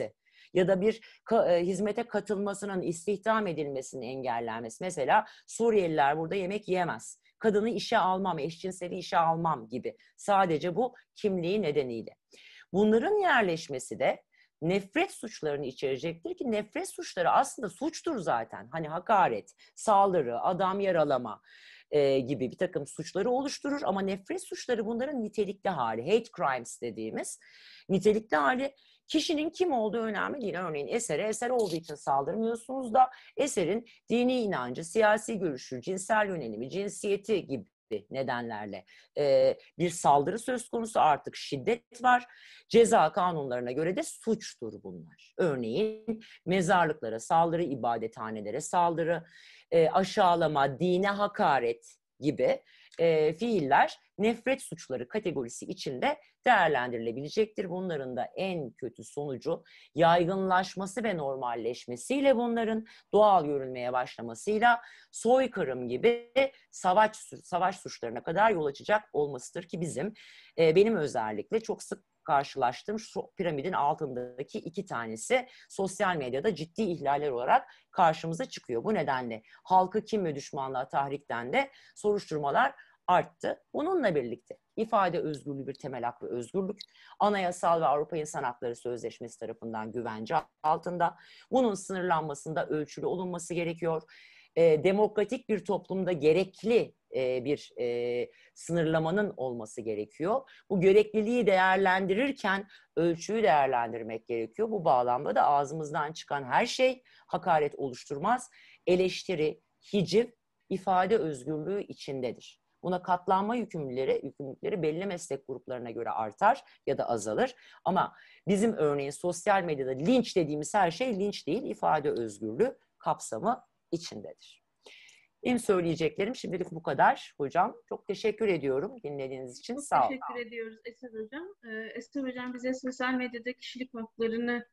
ya da bir ka, e, hizmete katılmasının, istihdam edilmesinin engellenmesi. Mesela Suriyeliler burada yemek yiyemez. Kadını işe almam, eşcinseli işe almam gibi. Sadece bu kimliği nedeniyle. Bunların yerleşmesi de nefret suçlarını içerecektir ki nefret suçları aslında suçtur zaten. Hani hakaret, saldırı, adam yaralama e, gibi bir takım suçları oluşturur ama nefret suçları bunların nitelikli hali, hate crimes dediğimiz nitelikli hali. Kişinin kim olduğu önemli değil. Örneğin esere eser olduğu için saldırmıyorsunuz da eserin dini inancı, siyasi görüşü, cinsel yönelimi, cinsiyeti gibi nedenlerle e, bir saldırı söz konusu, artık şiddet var. Ceza kanunlarına göre de suçtur bunlar. Örneğin mezarlıklara saldırı, ibadethanelere saldırı, e, aşağılama, dine hakaret gibi e, fiiller nefret suçları kategorisi içinde değerlendirilebilecektir. Bunların da en kötü sonucu yaygınlaşması ve normalleşmesiyle, bunların doğal görülmeye başlamasıyla soykırım gibi savaş savaş suçlarına kadar yol açacak olmasıdır ki bizim e, benim özellikle çok sık karşılaştığım şu piramidin altındaki iki tanesi sosyal medyada ciddi ihlaller olarak karşımıza çıkıyor. Bu nedenle halkı kim ve düşmanlığa tahrikten de soruşturmalar arttı. Bununla birlikte ifade özgürlüğü bir temel hak ve özgürlük. Anayasal ve Avrupa İnsan Hakları Sözleşmesi tarafından güvence altında. Bunun sınırlanmasında ölçülü olunması gerekiyor. E, demokratik bir toplumda gerekli e, bir e, sınırlamanın olması gerekiyor. Bu gerekliliği değerlendirirken ölçüyü değerlendirmek gerekiyor. Bu bağlamda da ağzımızdan çıkan her şey hakaret oluşturmaz. Eleştiri, hiciv, ifade özgürlüğü içindedir. Buna katlanma yükümlülükleri, yükümlülükleri belli meslek gruplarına göre artar ya da azalır. Ama bizim örneğin sosyal medyada linç dediğimiz her şey linç değil, ifade özgürlüğü kapsamı içindedir. Benim söyleyeceklerim şimdilik bu kadar hocam. Çok teşekkür ediyorum dinlediğiniz için. Çok sağ olun. teşekkür ediyoruz Eser Hocam. Ee, Eser Hocam bize sosyal medyada kişilik haklarını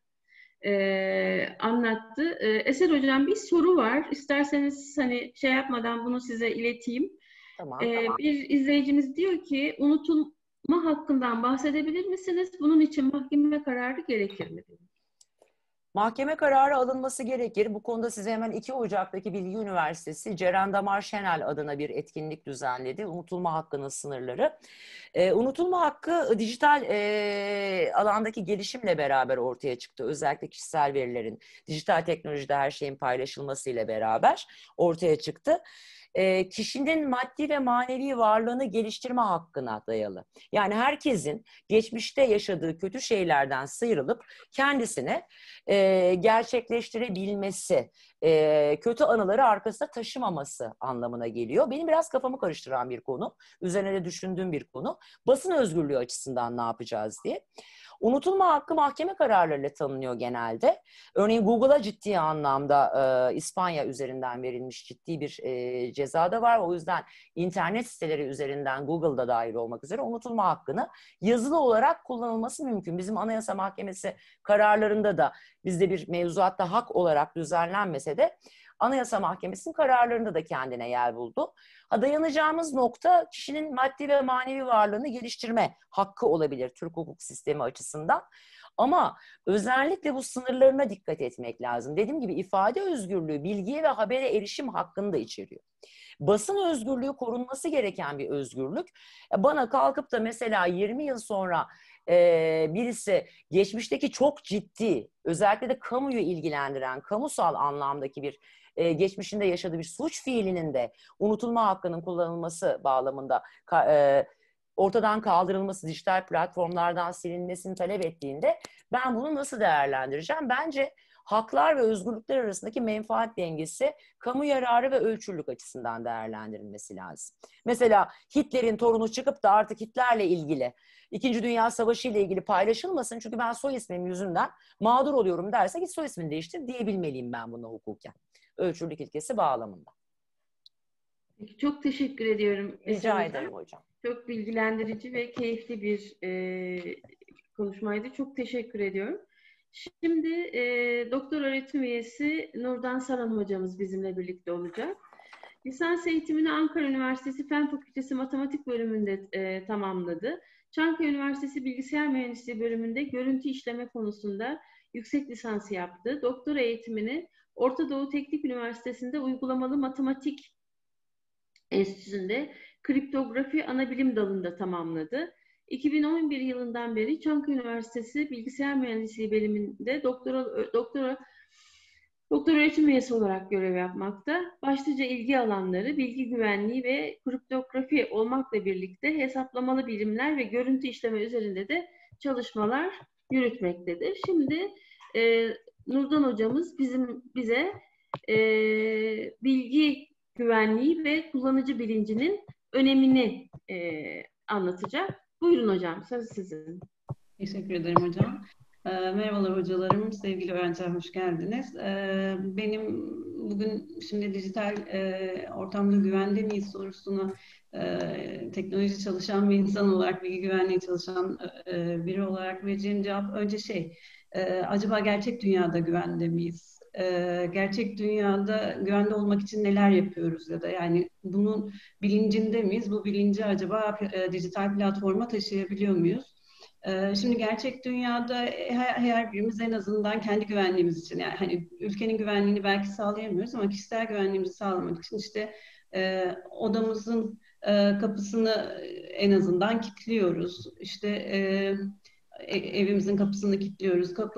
e, anlattı. Ee, Eser Hocam bir soru var. İsterseniz hani şey yapmadan bunu size ileteyim. Tamam, Ee, tamam. Bir izleyicimiz diyor ki unutulma hakkından bahsedebilir misiniz? Bunun için mahkeme kararı gerekir mi? Mahkeme kararı alınması gerekir. Bu konuda size hemen iki Ocak'taki Bilgi Üniversitesi Ceren Damar Şenel adına bir etkinlik düzenledi. Unutulma hakkının sınırları. Ee, unutulma hakkı dijital e, alandaki gelişimle beraber ortaya çıktı. Özellikle kişisel verilerin, dijital teknolojide her şeyin paylaşılmasıyla beraber ortaya çıktı. E, kişinin maddi ve manevi varlığını geliştirme hakkına dayalı. Yani herkesin geçmişte yaşadığı kötü şeylerden sıyrılıp kendisine e, gerçekleştirebilmesi, e, kötü anıları arkasında taşımaması anlamına geliyor. Benim biraz kafamı karıştıran bir konu, üzerine de düşündüğüm bir konu. Basın özgürlüğü açısından ne yapacağız diye. Unutulma hakkı mahkeme kararlarıyla tanınıyor genelde. Örneğin Google'a ciddi anlamda e, İspanya üzerinden verilmiş ciddi bir e, ceza da var. O yüzden internet siteleri üzerinden Google'da dahil olmak üzere unutulma hakkını yazılı olarak kullanılması mümkün. Bizim Anayasa Mahkemesi kararlarında da bizde bir mevzuatta hak olarak düzenlenmese de Anayasa Mahkemesi'nin kararlarında da kendine yer buldu. Ha, dayanacağımız nokta kişinin maddi ve manevi varlığını geliştirme hakkı olabilir Türk hukuk sistemi açısından. Ama özellikle bu sınırlarına dikkat etmek lazım. Dediğim gibi ifade özgürlüğü, bilgiye ve habere erişim hakkını da içeriyor. Basın özgürlüğü korunması gereken bir özgürlük. Bana kalkıp da mesela yirmi yıl sonra e, birisi geçmişteki çok ciddi, özellikle de kamuyu ilgilendiren, kamusal anlamdaki bir e, geçmişinde yaşadığı bir suç fiilinin de unutulma hakkının kullanılması bağlamında e, ortadan kaldırılması, dijital platformlardan silinmesini talep ettiğinde ben bunu nasıl değerlendireceğim? Bence haklar ve özgürlükler arasındaki menfaat dengesi kamu yararı ve ölçülülük açısından değerlendirilmesi lazım. Mesela Hitler'in torunu çıkıp da artık Hitler'le ilgili, İkinci Dünya Savaşı ile ilgili paylaşılmasın çünkü ben soy ismim yüzünden mağdur oluyorum derse git soy ismini değiştir diyebilmeliyim ben buna hukuken. Ölçülülük ilkesi bağlamında. Çok teşekkür ediyorum. Rica ederim hocam. Çok bilgilendirici ve keyifli bir e, konuşmaydı. Çok teşekkür ediyorum. Şimdi e, doktor öğretim üyesi Nurdan Saran hocamız bizimle birlikte olacak. Lisans eğitimini Ankara Üniversitesi Fen Fakültesi Matematik bölümünde e, tamamladı. Çankaya Üniversitesi Bilgisayar Mühendisliği bölümünde görüntü işleme konusunda yüksek lisansı yaptı. Doktora eğitimini Orta Doğu Teknik Üniversitesi'nde Uygulamalı Matematik Enstitüsü'nde kriptografi anabilim dalında tamamladı. iki bin on bir yılından beri Çankaya Üniversitesi Bilgisayar Mühendisliği bölümünde doktora, doktora, doktora öğretim üyesi olarak görev yapmakta. Başlıca ilgi alanları bilgi güvenliği ve kriptografi olmakla birlikte hesaplamalı bilimler ve görüntü işleme üzerinde de çalışmalar yürütmektedir. Şimdi e, Nurdan hocamız bizim bize e, bilgi güvenliği ve kullanıcı bilincinin önemini e, anlatacak. Buyurun hocam, söz sizin. Teşekkür ederim hocam. E, merhabalar hocalarım, sevgili öğrenciler, hoş geldiniz. E, benim bugün şimdi dijital e, ortamda güvende miyiz sorusuna e, teknoloji çalışan bir insan olarak, bilgi güvenliği çalışan e, biri olarak vereceğim cevap önce şey, e, acaba gerçek dünyada güvende miyiz? Ee, gerçek dünyada güvende olmak için neler yapıyoruz ya da yani bunun bilincinde miyiz? Bu bilinci acaba e, dijital platforma taşıyabiliyor muyuz? Ee, şimdi gerçek dünyada her, her birimiz en azından kendi güvenliğimiz için, yani hani ülkenin güvenliğini belki sağlayamıyoruz ama kişisel güvenliğimizi sağlamak için işte e, odamızın e, kapısını en azından kilitliyoruz. İşte e, evimizin kapısını kilitliyoruz. Kapı,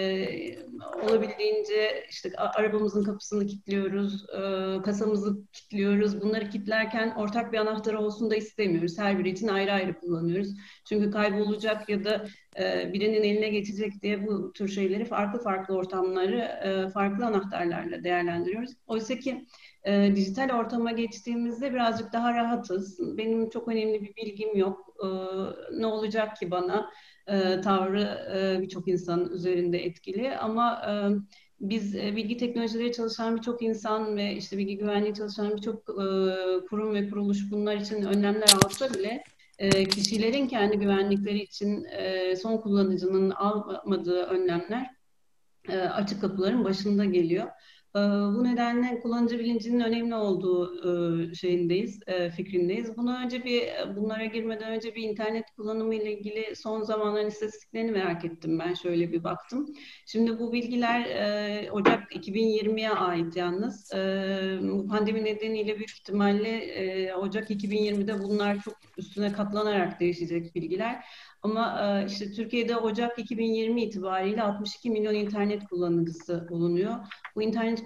e, olabildiğince işte arabamızın kapısını kilitliyoruz, e, kasamızı kilitliyoruz. Bunları kilitlerken ortak bir anahtar olsun da istemiyoruz. Her biri için ayrı ayrı kullanıyoruz. Çünkü kaybolacak ya da e, birinin eline geçecek diye bu tür şeyleri farklı farklı ortamları e, farklı anahtarlarla değerlendiriyoruz. Oysa ki e, dijital ortama geçtiğimizde birazcık daha rahatız. Benim çok önemli bir bilgim yok. E, ne olacak ki bana? E, tavrı e, birçok insanın üzerinde etkili ama e, biz e, bilgi teknolojileri çalışan birçok insan ve işte bilgi güvenliği çalışan birçok e, kurum ve kuruluş bunlar için önlemler alsa bile e, kişilerin kendi güvenlikleri için e, son kullanıcının almadığı önlemler e, açık kapıların başında geliyor. E, bu nedenle kullanıcı bilincinin önemli olduğu e, şeyindeyiz, e, fikrindeyiz. Bundan önce bir bunlara girmeden önce bir internet kullanımı ile ilgili son zamanların istatistiklerini merak ettim. Ben şöyle bir baktım. Şimdi bu bilgiler e, Ocak iki bin yirmiye ait yalnız. E, bu pandemi nedeniyle büyük ihtimalle e, Ocak iki bin yirmide bunlar çok üstüne katlanarak değişecek bilgiler. Ama işte Türkiye'de Ocak iki bin yirmi itibariyle altmış iki milyon internet kullanıcısı bulunuyor. Bu internet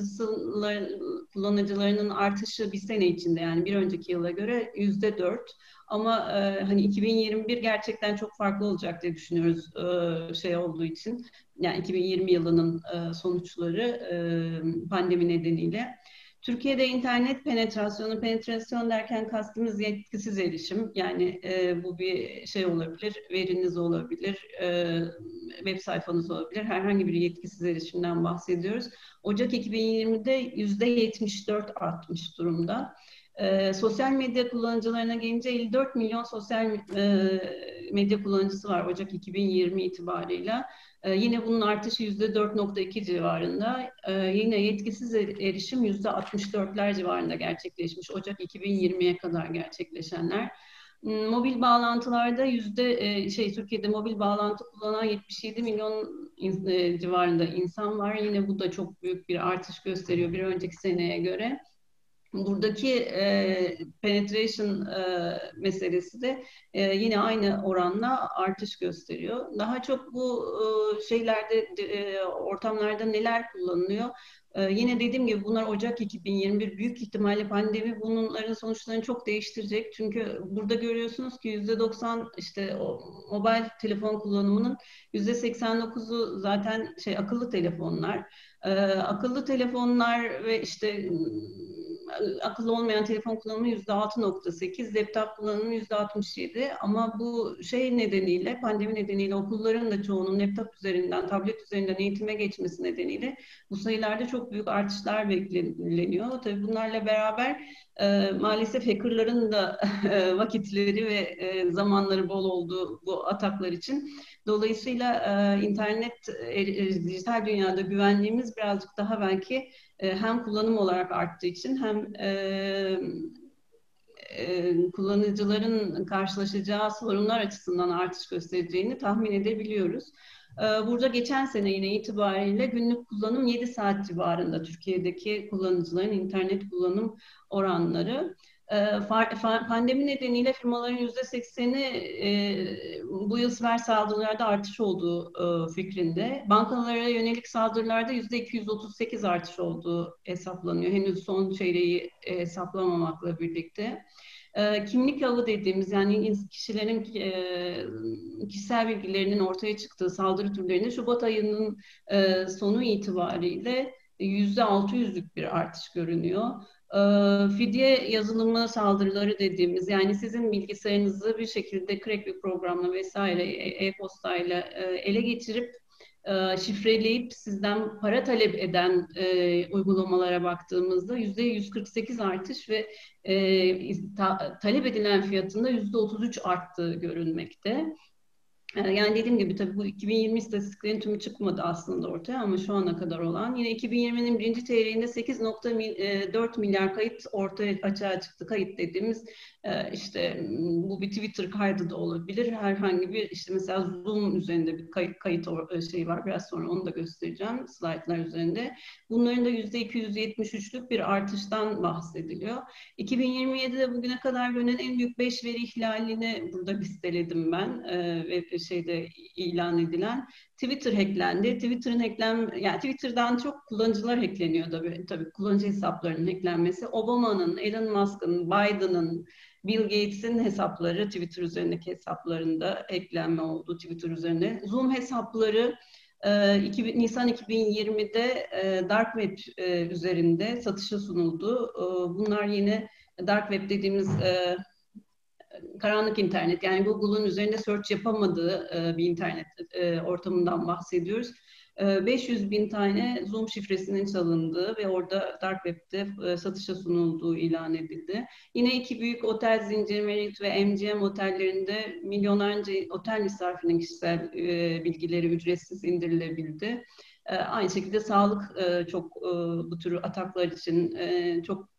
kullanıcılarının artışı bir sene içinde, yani bir önceki yıla göre yüzde dört. Ama hani iki bin yirmi bir gerçekten çok farklı olacak diye düşünüyoruz şey olduğu için. Yani iki bin yirmi yılının sonuçları pandemi nedeniyle. Türkiye'de internet penetrasyonu, penetrasyon derken kastımız yetkisiz erişim. Yani e, bu bir şey olabilir, veriniz olabilir, e, web sayfanız olabilir. Herhangi bir yetkisiz erişimden bahsediyoruz. Ocak iki bin yirmide yüzde yetmiş dört artmış durumda. E, sosyal medya kullanıcılarına gelince elli dört milyon sosyal e, medya kullanıcısı var Ocak iki bin yirmi itibarıyla. Ee, yine bunun artışı yüzde dört nokta iki civarında. Ee, yine yetkisiz erişim yüzde altmış dörtler civarında gerçekleşmiş. Ocak iki bin yirmiye kadar gerçekleşenler. Mobil bağlantılarda yüzde şey Türkiye'de mobil bağlantı kullanan yetmiş yedi milyon in, civarında insan var. Yine bu da çok büyük bir artış gösteriyor bir önceki seneye göre. Buradaki e, penetration e, meselesi de e, yine aynı oranla artış gösteriyor. Daha çok bu e, şeylerde, e, ortamlarda neler kullanılıyor? E, yine dediğim gibi bunlar Ocak iki bin yirmi bir, büyük ihtimalle pandemi bunların sonuçlarını çok değiştirecek. Çünkü burada görüyorsunuz ki yüzde doksan işte o mobil telefon kullanımının yüzde seksen dokuzu zaten şey akıllı telefonlar. E, akıllı telefonlar ve işte akıllı olmayan telefon kullanımı yüzde altı nokta sekiz, laptop kullanımı yüzde altmış yedi. Ama bu şey nedeniyle, pandemi nedeniyle okulların da çoğunun laptop üzerinden, tablet üzerinden eğitime geçmesi nedeniyle bu sayılarda çok büyük artışlar bekleniyor. Tabii bunlarla beraber e, maalesef hackerların da e, vakitleri ve e, zamanları bol olduğu bu ataklar için. Dolayısıyla e, internet, e, dijital dünyada güvenliğimiz birazcık daha belki e, hem kullanım olarak arttığı için hem e, e, kullanıcıların karşılaşacağı sorunlar açısından artış göstereceğini tahmin edebiliyoruz. Burada geçen sene yine itibariyle günlük kullanım yedi saat civarında Türkiye'deki kullanıcıların internet kullanım oranları. Pandemi nedeniyle firmaların yüzde sekseni bu yıl siber saldırılarda artış olduğu fikrinde. Bankalara yönelik saldırılarda yüzde iki yüz otuz sekiz artış olduğu hesaplanıyor. Henüz son çeyreği hesaplamamakla birlikte. Kimlik avı dediğimiz, yani kişilerin kişisel bilgilerinin ortaya çıktığı saldırı türlerinde Şubat ayının sonu itibariyle yüzde altı yüzlük bir artış görünüyor. Fidye yazılımı saldırıları dediğimiz, yani sizin bilgisayarınızı bir şekilde crack bir programla vesaire e-postayla ele geçirip şifreleyip sizden para talep eden e, uygulamalara baktığımızda yüzde yüz kırk sekiz artış ve e, ta, talep edilen fiyatında yüzde otuz üç arttığı görünmekte. Yani dediğim gibi tabii bu iki bin yirmi istatistiklerin tümü çıkmadı aslında ortaya ama şu ana kadar olan. Yine iki bin yirminin birinci çeyreğinde sekiz nokta dört milyar kayıt ortaya açığa çıktı. Kayıt dediğimiz işte bu bir Twitter kaydı da olabilir. Herhangi bir işte mesela Zoom üzerinde bir kayıt, kayıt şey var. Biraz sonra onu da göstereceğim slaytlar üzerinde. Bunların da yüzde iki yüz yetmiş üçlük bir artıştan bahsediliyor. iki bin yirmi yedide bugüne kadar görünen en büyük beş veri ihlalini burada listeledim ben ve şeyde ilan edilen. Twitter hacklendi. Twitter'ın hacklen, yani Twitter'dan çok kullanıcılar hackleniyor tabii. Tabii kullanıcı hesaplarının hacklenmesi. Obama'nın, Elon Musk'ın, Biden'ın, Bill Gates'in hesapları Twitter üzerindeki hesaplarında hacklenme oldu Twitter üzerine. Zoom hesapları Nisan iki bin yirmide Dark Web üzerinde satışa sunuldu. Bunlar yine Dark Web dediğimiz karanlık internet, yani Google'un üzerinde search yapamadığı bir internet ortamından bahsediyoruz. beş yüz bin tane Zoom şifresinin çalındığı ve orada Dark Web'de satışa sunulduğu ilan edildi. Yine iki büyük otel zinciri Marriott ve M G M otellerinde milyonlarca otel misafirinin kişisel bilgileri ücretsiz indirilebildi. Aynı şekilde sağlık çok bu tür ataklar için çok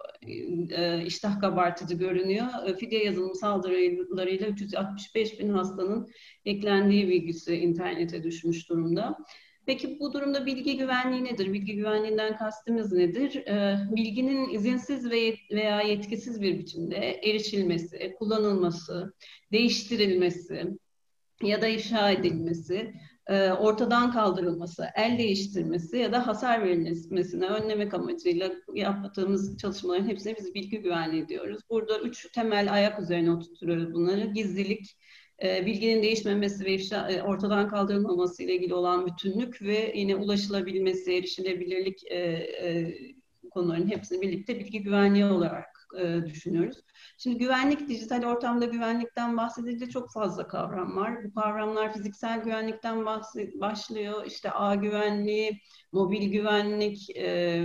iştah kabartıcı görünüyor. Fidye yazılım saldırılarıyla üç yüz altmış beş bin hastanın eklendiği bilgisi internete düşmüş durumda. Peki bu durumda bilgi güvenliği nedir? Bilgi güvenliğinden kastımız nedir? Bilginin izinsiz veya yetkisiz bir biçimde erişilmesi, kullanılması, değiştirilmesi ya da ifşa edilmesi, ortadan kaldırılması, el değiştirmesi ya da hasar verilmesine önlemek amacıyla yaptığımız çalışmaların hepsine biz bilgi güvenliği diyoruz. Burada üç temel ayak üzerine oturtuyoruz bunları. Gizlilik, bilginin değişmemesi ve ifşa, ortadan kaldırılmaması ile ilgili olan bütünlük ve yine ulaşılabilmesi, erişilebilirlik konuların hepsini birlikte bilgi güvenliği olarak düşünüyoruz. Şimdi güvenlik, dijital ortamda güvenlikten bahsedince çok fazla kavram var. Bu kavramlar fiziksel güvenlikten başlıyor. İşte ağ güvenliği, mobil güvenlik, e,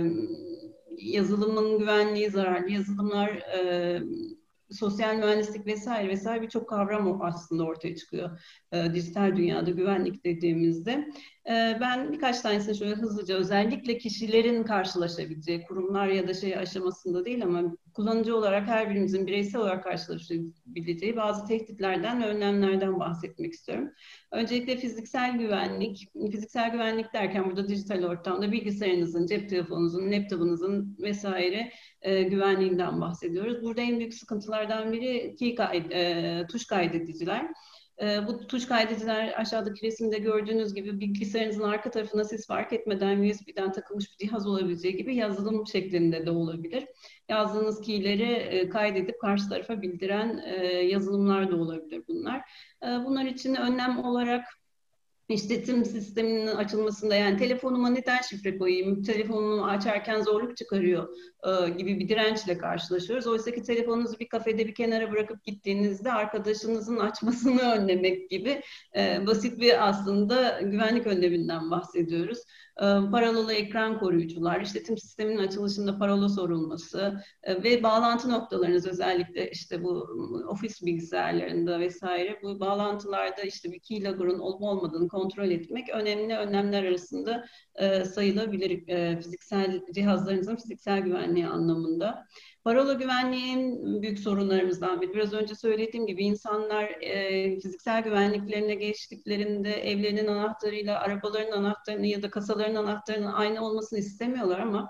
yazılımın güvenliği, zararlı yazılımlar, e, sosyal mühendislik vesaire vesaire birçok kavram aslında ortaya çıkıyor e, dijital dünyada güvenlik dediğimizde. E, ben birkaç tanesini şöyle hızlıca, özellikle kişilerin karşılaşabileceği, kurumlar ya da şey aşamasında değil ama kullanıcı olarak her birimizin bireysel olarak karşılaşabileceği bazı tehditlerden ve önlemlerden bahsetmek istiyorum. Öncelikle fiziksel güvenlik. Fiziksel güvenlik derken burada dijital ortamda bilgisayarınızın, cep telefonunuzun, laptopunuzun vesaire e, güvenliğinden bahsediyoruz. Burada en büyük sıkıntılardan biri key kaydı, e, tuş kaydediciler. E, bu tuş kaydediciler aşağıdaki resimde gördüğünüz gibi bilgisayarınızın arka tarafına siz fark etmeden U S B'den takılmış bir cihaz olabileceği gibi yazılım şeklinde de olabilir. Yazdığınız keyleri e, kaydedip karşı tarafa bildiren e, yazılımlar da olabilir bunlar. E, bunlar için önlem olarak İşletim sisteminin açılmasında, yani telefonuma neden şifre koyayım, telefonumu açarken zorluk çıkarıyor e, gibi bir dirençle karşılaşıyoruz. Oysa ki telefonunuzu bir kafede bir kenara bırakıp gittiğinizde arkadaşınızın açmasını önlemek gibi e, basit bir aslında güvenlik önleminden bahsediyoruz. E, paralel ekran koruyucular, işletim sisteminin açılışında parola sorulması e, ve bağlantı noktalarınız, özellikle işte bu ofis bilgisayarlarında vesaire bu bağlantılarda işte bir keylogger'ın olup olmadığını kontrol etmek önemli önlemler arasında e, sayılabilir e, fiziksel cihazlarınızın fiziksel güvenliği anlamında. Parola güvenliği en büyük sorunlarımızdan biri. Biraz önce söylediğim gibi insanlar e, fiziksel güvenliklerine geçtiklerinde evlerinin anahtarıyla arabaların anahtarını ya da kasaların anahtarının aynı olmasını istemiyorlar ama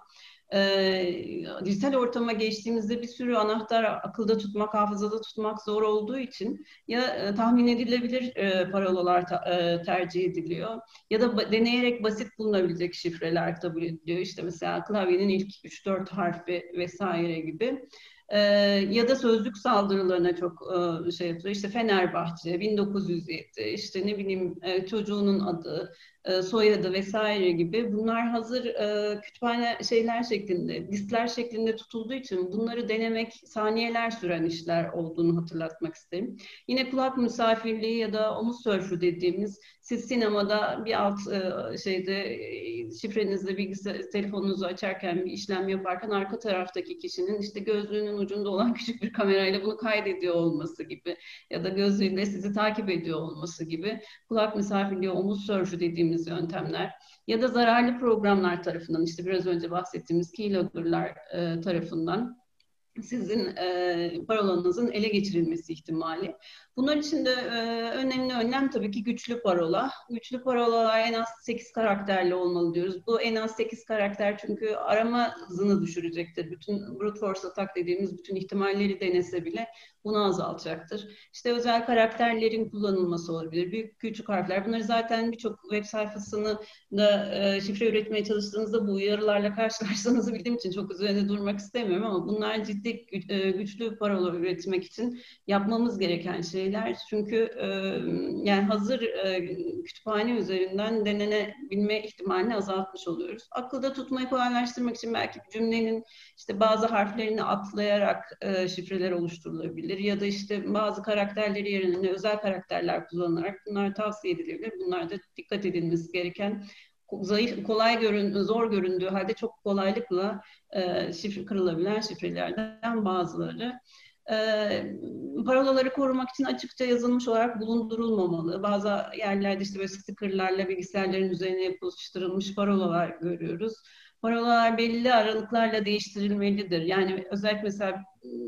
e, dijital ortama geçtiğimizde bir sürü anahtar akılda tutmak, hafızada tutmak zor olduğu için ya e, tahmin edilebilir e, parolalar ta, e, tercih ediliyor ya da ba deneyerek basit bulunabilecek şifreler kabul ediliyor. İşte mesela klavyenin ilk üç dört harfi vesaire gibi. Ee, ya da sözlük saldırılarına çok e, şey yapılıyor. İşte Fenerbahçe, bin dokuz yüz yedi, işte ne bileyim e, çocuğunun adı, e, soyadı vesaire gibi. Bunlar hazır e, kütüphane şeyler şeklinde, listler şeklinde tutulduğu için bunları denemek saniyeler süren işler olduğunu hatırlatmak isterim. Yine kulak misafirliği ya da omuz sörfü dediğimiz, siz sinemada bir alt e, şeyde e, şifrenizle bilgisayar telefonunuzu açarken bir işlem yaparken arka taraftaki kişinin işte gözlüğünün ucunda olan küçük bir kamerayla bunu kaydediyor olması gibi ya da gözlüğüyle sizi takip ediyor olması gibi kulak misafirliği, omuz sörfü dediğimiz yöntemler ya da zararlı programlar tarafından, işte biraz önce bahsettiğimiz keylogger'lar e, tarafından sizin e, parolanızın ele geçirilmesi ihtimali. Bunlar için de e, önemli önlem tabii ki güçlü parola. Güçlü parolalar en az sekiz karakterli olmalı diyoruz. Bu en az sekiz karakter çünkü arama hızını düşürecektir. Bütün brute force attack dediğimiz bütün ihtimalleri denese bile bunu azaltacaktır. İşte özel karakterlerin kullanılması olabilir. Büyük küçük harfler. Bunları zaten birçok web sayfasını da e, şifre üretmeye çalıştığınızda bu uyarılarla karşılaştığınızı bildiğim için çok üzerinde durmak istemiyorum ama bunlar ciddi e, güçlü parola üretmek için yapmamız gereken şeyler. Çünkü e, yani hazır e, kütüphane üzerinden denenebilme ihtimalini azaltmış oluyoruz. Akılda tutmayı kolaylaştırmak için belki cümlenin işte bazı harflerini atlayarak e, şifreler oluşturulabilir ya da işte bazı karakterleri yerine özel karakterler kullanarak bunlar tavsiye edilebilir. Bunlar da dikkat edilmesi gereken, zayıf, kolay görün, zor göründüğü halde çok kolaylıkla e, şifre kırılabilen şifrelerden bazıları. E, parolaları korumak için açıkça yazılmış olarak bulundurulmamalı. Bazı yerlerde işte böyle stickerlarla bilgisayarların üzerine yapıştırılmış parolalar görüyoruz. Parolalar belli aralıklarla değiştirilmelidir. Yani özellikle mesela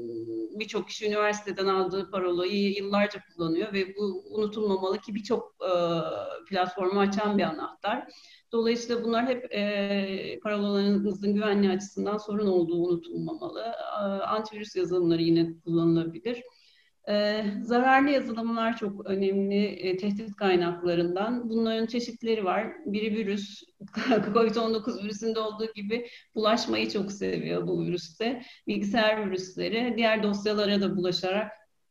birçok kişi üniversiteden aldığı parolayı yıllarca kullanıyor ve bu unutulmamalı ki birçok e, platformu açan bir anahtar. Dolayısıyla bunlar hep e, parolalarınızın güvenliği açısından sorun olduğu unutulmamalı. E, antivirüs yazılımları yine kullanılabilir. Ee, zararlı yazılımlar çok önemli e, tehdit kaynaklarından. Bunların çeşitleri var. Biri virüs, kovid on dokuz virüsünde olduğu gibi bulaşmayı çok seviyor bu virüste. Bilgisayar virüsleri diğer dosyalara da bulaşarak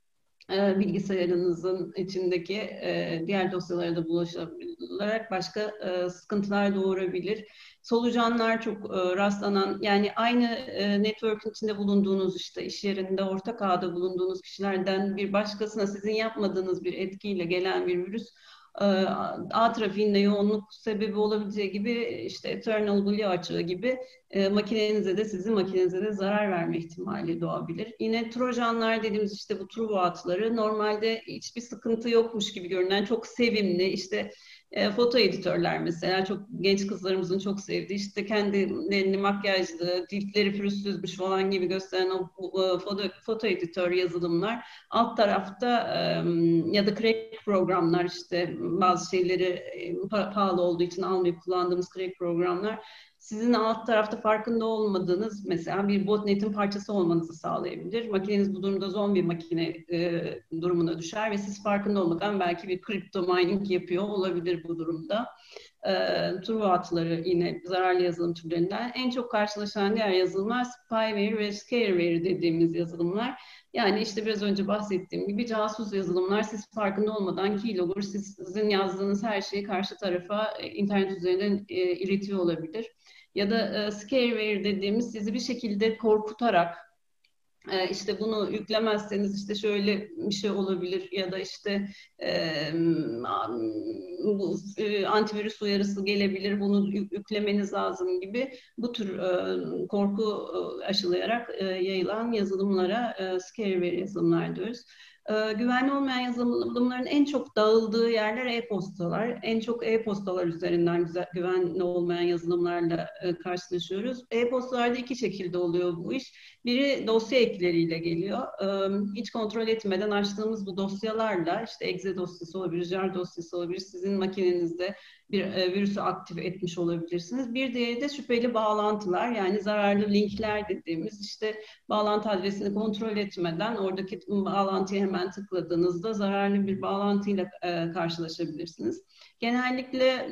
e, bilgisayarınızın içindeki e, diğer dosyalara da bulaşarak başka e, sıkıntılar doğurabilir. Solucanlar çok e, rastlanan, yani aynı e, network'ün içinde bulunduğunuz, işte iş yerinde ortak ağda bulunduğunuz kişilerden bir başkasına sizin yapmadığınız bir etkiyle gelen bir virüs e, ağ trafiğinde yoğunluk sebebi olabileceği gibi, işte eternal blue açığı gibi e, makinenize de sizin makinenize de zarar verme ihtimali doğabilir. Yine trojanlar dediğimiz işte bu Truva atları normalde hiçbir sıkıntı yokmuş gibi görünen çok sevimli, işte E, foto editörler mesela çok genç kızlarımızın çok sevdiği, işte kendilerini makyajlı, ciltleri pürüzsüzmüş falan gibi gösteren o, o foto, foto editör yazılımlar. Alt tarafta e, ya da crack programlar, işte bazı şeyleri e, pahalı olduğu için almayıp kullandığımız crack programlar sizin alt tarafta farkında olmadığınız mesela bir botnetin parçası olmanızı sağlayabilir. Makineniz bu durumda zombi makine e, durumuna düşer ve siz farkında olmadan belki bir kripto mining yapıyor olabilir bu durumda. E, Truva atları yine zararlı yazılım türlerinden. En çok karşılaşılan diğer yazılımlar spyware ve scareware dediğimiz yazılımlar. Yani işte biraz önce bahsettiğim gibi casus yazılımlar, siz farkında olmadan keylogger sizin yazdığınız her şeyi karşı tarafa internet üzerinden e, iletiyor olabilir. Ya da e, scareware dediğimiz, sizi bir şekilde korkutarak e, işte bunu yüklemezseniz işte şöyle bir şey olabilir ya da işte e, bu, e, antivirüs uyarısı gelebilir, bunu yüklemeniz lazım gibi bu tür e, korku aşılayarak e, yayılan yazılımlara e, scareware yazılımlar diyoruz. Ee, güvenli olmayan yazılımların en çok dağıldığı yerler e-postalar. En çok e-postalar üzerinden güzel, güvenli olmayan yazılımlarla e, karşılaşıyoruz. E-postalarda iki şekilde oluyor bu iş. Biri dosya ekleriyle geliyor. Ee, hiç kontrol etmeden açtığımız bu dosyalarla, işte exe dosyası olabilir, jar dosyası olabilir, sizin makinenizde bir e, virüsü aktif etmiş olabilirsiniz. Bir diğeri de şüpheli bağlantılar, yani zararlı linkler dediğimiz, işte bağlantı adresini kontrol etmeden oradaki bağlantıyı hemen tıkladığınızda zararlı bir bağlantıyla e, karşılaşabilirsiniz. Genellikle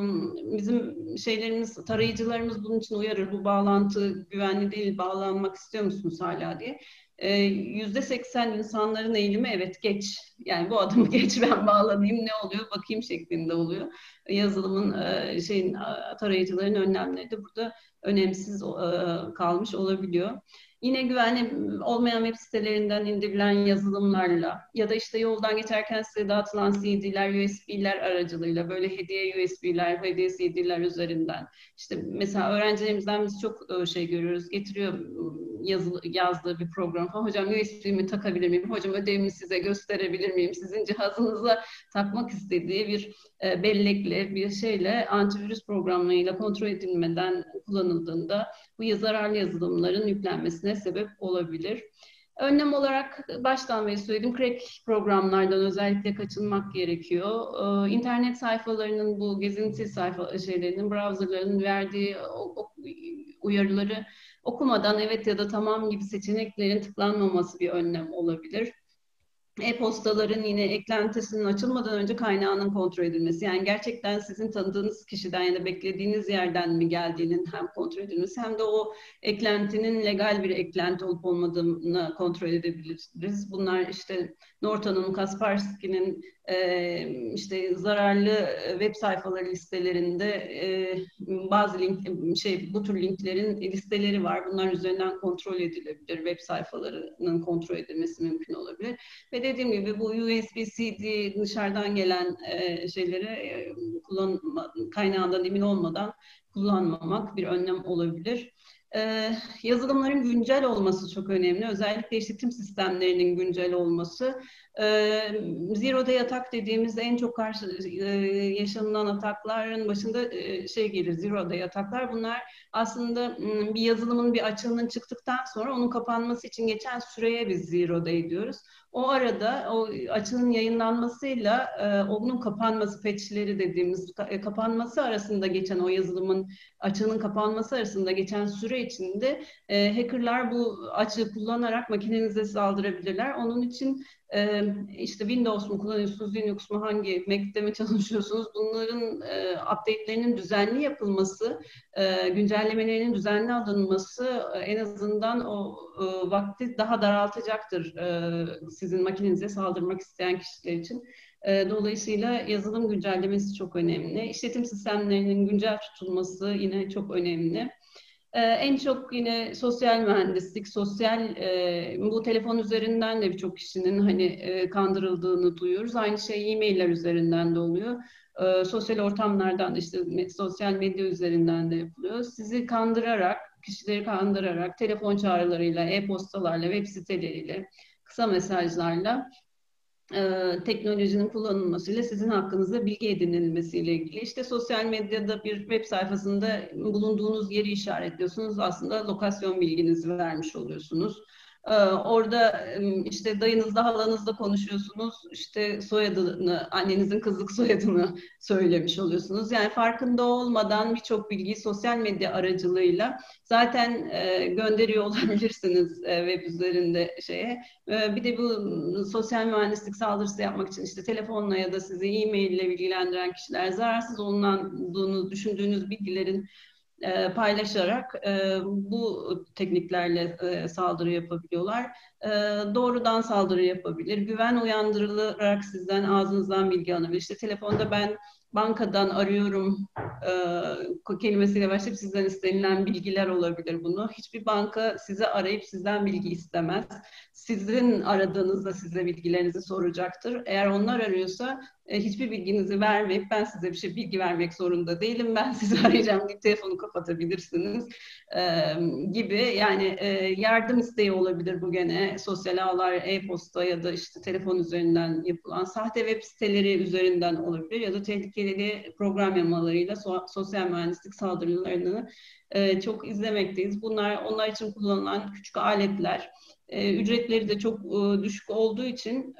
bizim şeylerimiz, tarayıcılarımız bunun için uyarır. Bu bağlantı güvenli değil, bağlanmak istiyor musunuz hala diye. Yüzde seksen insanların eğilimi evet geç, yani bu adımı geç, ben bağlanayım, ne oluyor bakayım şeklinde oluyor. Yazılımın şeyin tarayıcıların önlemleri de burada önemsiz kalmış olabiliyor. Yine güvenli olmayan web sitelerinden indirilen yazılımlarla ya da işte yoldan geçerken size dağıtılan C D'ler, U S B'ler aracılığıyla, böyle hediye U S B'ler, hediye C D'ler üzerinden. İşte mesela öğrencilerimizden biz çok şey görüyoruz, getiriyor yazılı, yazdığı bir program falan. Hocam U S B'mi takabilir miyim? Hocam ödevimi size gösterebilir miyim? Sizin cihazınıza takmak istediği bir e, bellekle, bir şeyle, antivirüs programlarıyla kontrol edilmeden kullanıldığında bu zararlı yazılımların yüklenmesine sebep olabilir. Önlem olarak baştan beri söyledim, crack programlardan özellikle kaçınmak gerekiyor. Ee, internet sayfalarının, bu gezinti sayfa şeylerinin, browserların verdiği o, o, uyarıları okumadan evet ya da tamam gibi seçeneklerin tıklanmaması bir önlem olabilir. E-postaların yine eklentisinin açılmadan önce kaynağının kontrol edilmesi. Yani gerçekten sizin tanıdığınız kişiden ya da beklediğiniz yerden mi geldiğinin hem kontrol edilmesi hem de o eklentinin legal bir eklenti olup olmadığını kontrol edebiliriz. Bunlar işte Norton'un, Kaspersky'nin e, işte zararlı web sayfaları listelerinde e, bazı link, şey bu tür linklerin listeleri var. Bunlar üzerinden kontrol edilebilir. Web sayfalarının kontrol edilmesi mümkün olabilir. Ve dediğim gibi bu U S B C D dışarıdan gelen e, şeyleri e, kullan, kaynağından emin olmadan kullanmamak bir önlem olabilir. Ee, yazılımların güncel olması çok önemli. Özellikle işletim sistemlerinin güncel olması. Ee, Zero Day atak dediğimiz en çok karşı e, yaşanılan atakların başında e, şey gelir, Zero Day ataklar. Bunlar aslında bir yazılımın bir açığının çıktıktan sonra onun kapanması için geçen süreye biz Zero Day diyoruz. O arada o açığın yayınlanmasıyla e, onun kapanması, patchleri dediğimiz e, kapanması arasında geçen, o yazılımın açığının kapanması arasında geçen süre içinde e, hackerlar bu açığı kullanarak makinenize saldırabilirler. Onun için e, işte Windows mu kullanıyorsunuz, Linux mu, hangi Mac'te mi çalışıyorsunuz? Bunların e, update'lerinin düzenli yapılması, e, güncellemelerinin düzenli alınması e, en azından o e, vakti daha daraltacaktır e, sizin makinenize saldırmak isteyen kişiler için. Dolayısıyla yazılım güncellemesi çok önemli. İşletim sistemlerinin güncel tutulması yine çok önemli. En çok yine sosyal mühendislik, sosyal bu telefon üzerinden de birçok kişinin hani kandırıldığını duyuyoruz. Aynı şey e-mailler üzerinden de oluyor. Sosyal ortamlardan, işte sosyal medya üzerinden de yapılıyor. Sizi kandırarak, kişileri kandırarak, telefon çağrılarıyla, e-postalarla, web siteleriyle, kısa mesajlarla e, teknolojinin kullanılmasıyla sizin hakkınızda bilgi edinilmesiyle ilgili. İşte sosyal medyada bir web sayfasında bulunduğunuz yeri işaretliyorsunuz. Aslında lokasyon bilginizi vermiş oluyorsunuz. Ee, orada işte dayınızla, halanızla konuşuyorsunuz. İşte soyadını, annenizin kızlık soyadını söylemiş oluyorsunuz. Yani farkında olmadan birçok bilgiyi sosyal medya aracılığıyla zaten e, gönderiyor olabilirsiniz e, web üzerinde şeye. E, bir de bu sosyal mühendislik saldırısı yapmak için işte telefonla ya da sizi e-mail ile bilgilendiren kişiler zararsız olunduğunu düşündüğünüz bilgilerin E, paylaşarak e, bu tekniklerle e, saldırı yapabiliyorlar. E, doğrudan saldırı yapabilir. Güven uyandırılarak sizden, ağzınızdan bilgi alınabilir. İşte telefonda ben bankadan arıyorum e, kelimesiyle başlayıp sizden istenilen bilgiler olabilir bunu. Hiçbir banka size arayıp sizden bilgi istemez. Sizin aradığınızda size bilgilerinizi soracaktır. Eğer onlar arıyorsa e, hiçbir bilginizi vermeyip ben size bir şey bilgi vermek zorunda değilim, ben sizi arayacağım deyip telefonu kapatabilirsiniz e, gibi. Yani e, yardım isteği olabilir bu gene. Sosyal ağlar, e-posta ya da işte telefon üzerinden yapılan, sahte web siteleri üzerinden olabilir ya da tehlikeli program yamalarıyla so sosyal mühendislik saldırılarını e, çok izlemekteyiz. Bunlar onlar için kullanılan küçük aletler. E, ücretleri de çok e, düşük olduğu için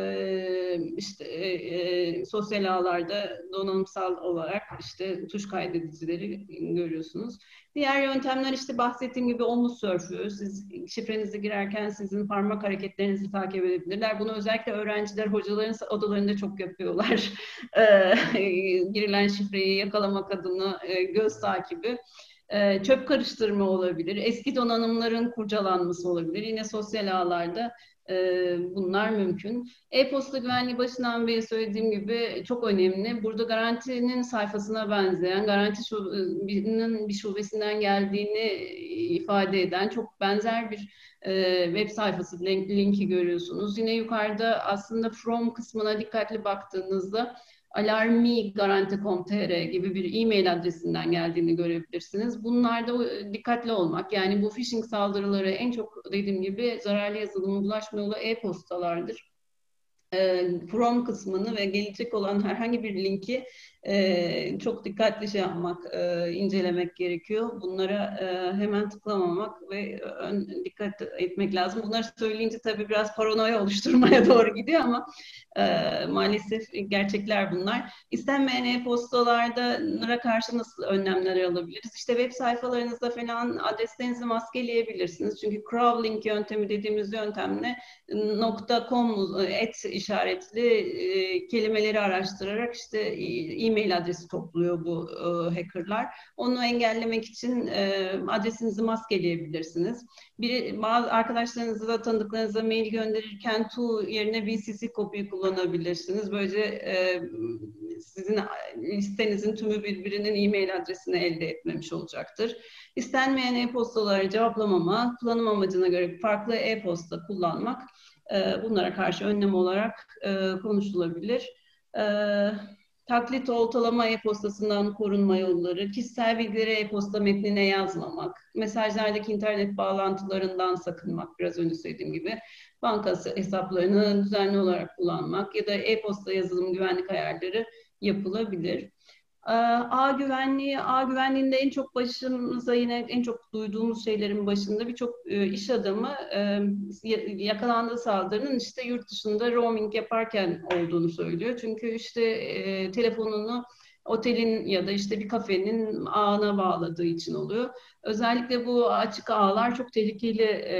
e, işte e, e, sosyal ağlarda donanımsal olarak işte tuş kaydedicileri görüyorsunuz. Diğer yöntemler işte bahsettiğim gibi omuz sörfü. Siz şifrenizi girerken sizin parmak hareketlerinizi takip edebilirler. Bunu özellikle öğrenciler hocaların odalarında çok yapıyorlar. e, girilen şifreyi yakalamak adına e, göz takibi. E, çöp karıştırma olabilir, eski donanımların kurcalanması olabilir. Yine sosyal ağlarda e, bunlar mümkün. E-posta güvenliği başından beri söylediğim gibi çok önemli. Burada Garanti'nin sayfasına benzeyen, Garanti şubenin bir şubesinden geldiğini ifade eden çok benzer bir e, web sayfası link, linki görüyorsunuz. Yine yukarıda aslında from kısmına dikkatli baktığınızda alarmi garanti nokta com nokta tr gibi bir e-mail adresinden geldiğini görebilirsiniz. Bunlarda dikkatli olmak, yani bu phishing saldırıları en çok dediğim gibi zararlı yazılımın bulaşma yolu e-postalardır. E, from kısmını ve gelecek olan herhangi bir linki e, çok dikkatli şey yapmak, e, incelemek gerekiyor. Bunlara e, hemen tıklamamak ve ön, dikkat etmek lazım. Bunları söyleyince tabii biraz paranoya oluşturmaya doğru gidiyor ama e, maalesef gerçekler bunlar. İstenmeyen e-postalara karşı nasıl önlemler alabiliriz? İşte web sayfalarınızda falan adreslerinizi maskeleyebilirsiniz. Çünkü crawling yöntemi dediğimiz yöntemle .com et işaretli e, kelimeleri araştırarak işte e-mail adresi topluyor bu e, hackerlar. Onu engellemek için e, adresinizi maskeleyebilirsiniz. Bir, bazı arkadaşlarınıza, tanıdıklarınıza mail gönderirken to yerine V C C copy kullanabilirsiniz. Böylece e, sizin listenizin tümü birbirinin e-mail adresini elde etmemiş olacaktır. İstenmeyen e-postaları cevaplamama, kullanım amacına göre farklı e-posta kullanmak bunlara karşı önlem olarak konuşulabilir. Taklit oltalama e-postasından korunma yolları, kişisel bilgileri e-posta metnine yazmamak, mesajlardaki internet bağlantılarından sakınmak, biraz önce söylediğim gibi, banka hesaplarını düzenli olarak kullanmak ya da e-posta yazılım güvenlik ayarları yapılabilir. Ağ güvenliği, ağ güvenliğinde en çok başımıza yine en çok duyduğumuz şeylerin başında birçok e, iş adamı e, yakalandığı saldırının işte yurt dışında roaming yaparken olduğunu söylüyor. Çünkü işte e, telefonunu otelin ya da işte bir kafenin ağına bağladığı için oluyor. Özellikle bu açık ağlar çok tehlikeli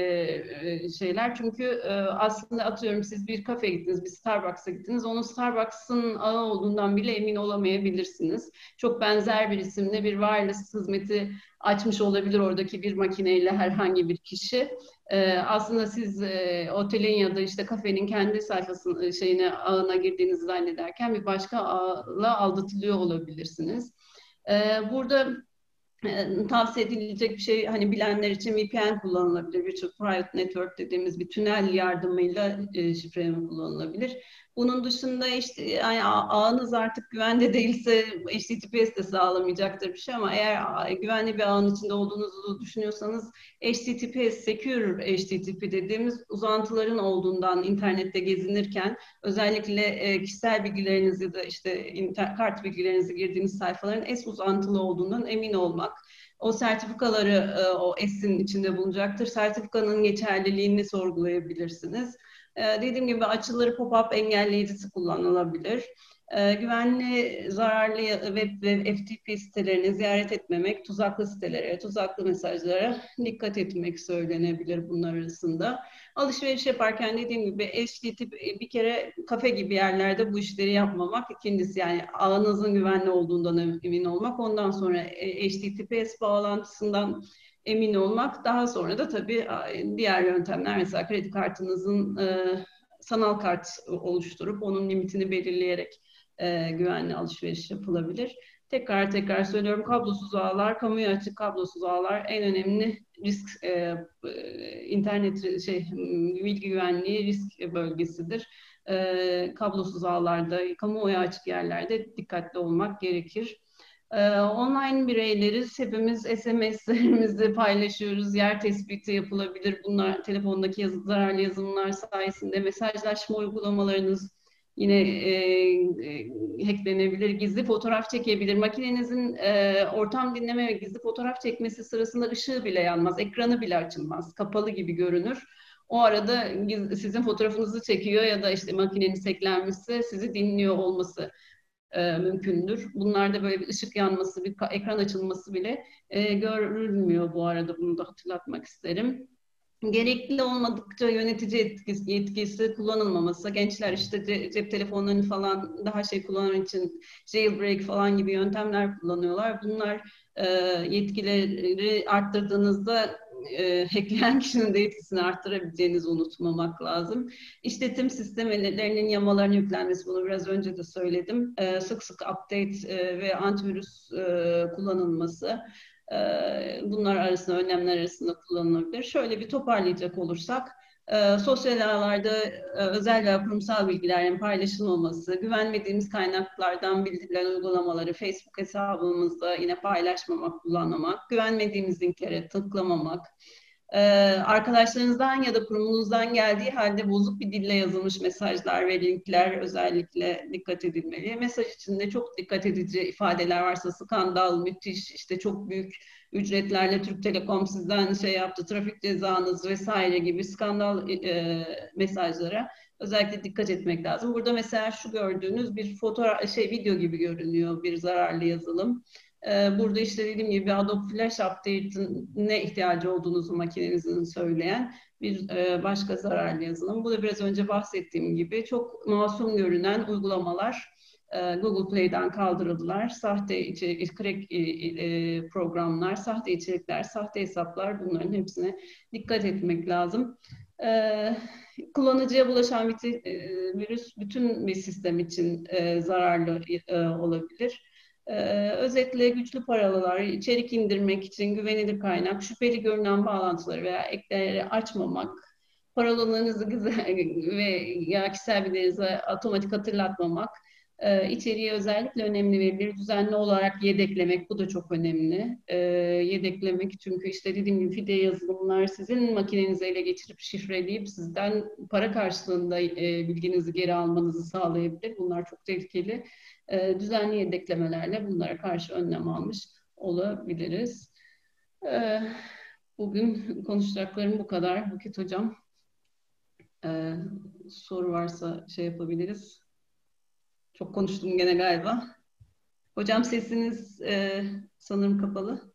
e, şeyler. Çünkü e, aslında atıyorum siz bir kafeye gittiniz, bir Starbucks'a gittiniz. Onun Starbucks'ın ağı olduğundan bile emin olamayabilirsiniz. Çok benzer bir isimle bir wireless hizmeti açmış olabilir oradaki bir makineyle herhangi bir kişi. Ee, aslında siz e, otelin ya da işte kafenin kendi sayfasının şeyine ağına girdiğinizi zannederken bir başka ağla aldatılıyor olabilirsiniz. Ee, burada e, tavsiye edilecek bir şey, hani bilenler için V P N kullanılabilir. Virtual Private Network dediğimiz bir tünel yardımıyla e, şifreleme kullanılabilir. Bunun dışında işte yani ağınız artık güvende değilse H T T P S de sağlamayacaktır bir şey, ama eğer güvenli bir ağın içinde olduğunuzu düşünüyorsanız H T T P S, Secure H T T P dediğimiz uzantıların olduğundan internette gezinirken özellikle e, kişisel bilgilerinizi ya da işte inter, kart bilgilerinizi girdiğiniz sayfaların S uzantılı olduğundan emin olmak. O sertifikaları e, o S'in içinde bulunacaktır. Sertifikanın geçerliliğini sorgulayabilirsiniz. Ee, dediğim gibi açıları pop-up engelleyicisi kullanılabilir. Ee, güvenli, zararlı web ve F T P sitelerini ziyaret etmemek, tuzaklı sitelere, tuzaklı mesajlara dikkat etmek söylenebilir bunlar arasında. Alışveriş yaparken dediğim gibi H T T P, bir kere kafe gibi yerlerde bu işleri yapmamak. İkincisi yani ağınızın güvenli olduğundan emin olmak. Ondan sonra H T T P S bağlantısından emin olmak. Daha sonra da tabii diğer yöntemler, mesela kredi kartınızın e, sanal kart oluşturup onun limitini belirleyerek e, güvenli alışveriş yapılabilir. Tekrar tekrar söylüyorum, kablosuz ağlar, kamuya açık kablosuz ağlar en önemli risk, e, e, internet şey bilgi güvenliği risk bölgesidir. E, kablosuz ağlarda, kamuoyu açık yerlerde dikkatli olmak gerekir. E, online bireyleriz, hepimiz S M S'lerimizi paylaşıyoruz, yer tespiti yapılabilir. Bunlar telefondaki yazı, zararlı yazılımlar sayesinde mesajlaşma uygulamalarınız yine e, e, hacklenebilir, gizli fotoğraf çekebilir. Makinenizin e, ortam dinleme ve gizli fotoğraf çekmesi sırasında ışığı bile yanmaz, ekranı bile açılmaz, kapalı gibi görünür. O arada sizin fotoğrafınızı çekiyor ya da işte makineniz hacklenmişse sizi dinliyor olması e, mümkündür. Bunlarda böyle bir ışık yanması, bir ekran açılması bile e, görülmüyor bu arada. Bunu da hatırlatmak isterim. Gerekli olmadıkça yönetici etkisi, yetkisi kullanılmaması, gençler işte cep telefonlarını falan daha şey kullanan için jailbreak falan gibi yöntemler kullanıyorlar. Bunlar e, yetkileri arttırdığınızda e, hackleyen kişinin de yetkisini arttırabileceğinizi unutmamak lazım. İşletim sistemlerinin yamalarının yüklenmesi, bunu biraz önce de söyledim. E, sık sık update e, ve antivirüs e, kullanılması. Bunlar arasında, önlemler arasında kullanılabilir. Şöyle bir toparlayacak olursak, e, sosyal ağlarda e, özel ve kurumsal bilgilerin paylaşılmaması, güvenmediğimiz kaynaklardan bildirilen uygulamaları Facebook hesabımızda yine paylaşmamak, kullanmamak, güvenmediğimiz linklere tıklamamak, e, arkadaşlarınızdan ya da kurumunuzdan geldiği halde bozuk bir dille yazılmış mesajlar ve linkler özellikle dikkat edilmeli. Mesaj içinde çok dikkat edici ifadeler varsa, skandal, müthiş, işte çok büyük ücretlerle Türk Telekom sizden şey yaptı, trafik cezanız vesaire gibi skandal e, mesajlara özellikle dikkat etmek lazım. Burada mesela şu gördüğünüz bir fotoğraf, şey video gibi görünüyor bir zararlı yazılım. Burada işte dediğim gibi Adobe Flash Update'in ne ihtiyacı olduğunuzu makinenizin söyleyen bir başka zararlı yazılım. Bu da biraz önce bahsettiğim gibi çok masum görünen uygulamalar Google Play'den kaldırıldılar. Sahte içerik, crack programlar, sahte içerikler, sahte hesaplar, bunların hepsine dikkat etmek lazım. Kullanıcıya bulaşan bir virüs bütün bir sistem için zararlı olabilir. Ee, özetle güçlü parolalar, içerik indirmek için güvenilir kaynak, şüpheli görünen bağlantıları veya ekleri açmamak, parolalarınızı ve ya kişisel bilgilerinizi otomatik hatırlatmamak, e, içeriği özellikle önemli verileri düzenli olarak yedeklemek, bu da çok önemli. E, yedeklemek çünkü işte dediğim gibi fide yazılımlar sizin makinenizi ele geçirip şifreleyip sizden para karşılığında e, bilginizi geri almanızı sağlayabilir. Bunlar çok tehlikeli. E, düzenli yedeklemelerle bunlara karşı önlem almış olabiliriz. E, bugün konuşacaklarım bu kadar. Buket Hocam, e, soru varsa şey yapabiliriz. Çok konuştum gene galiba. Hocam sesiniz e, sanırım kapalı.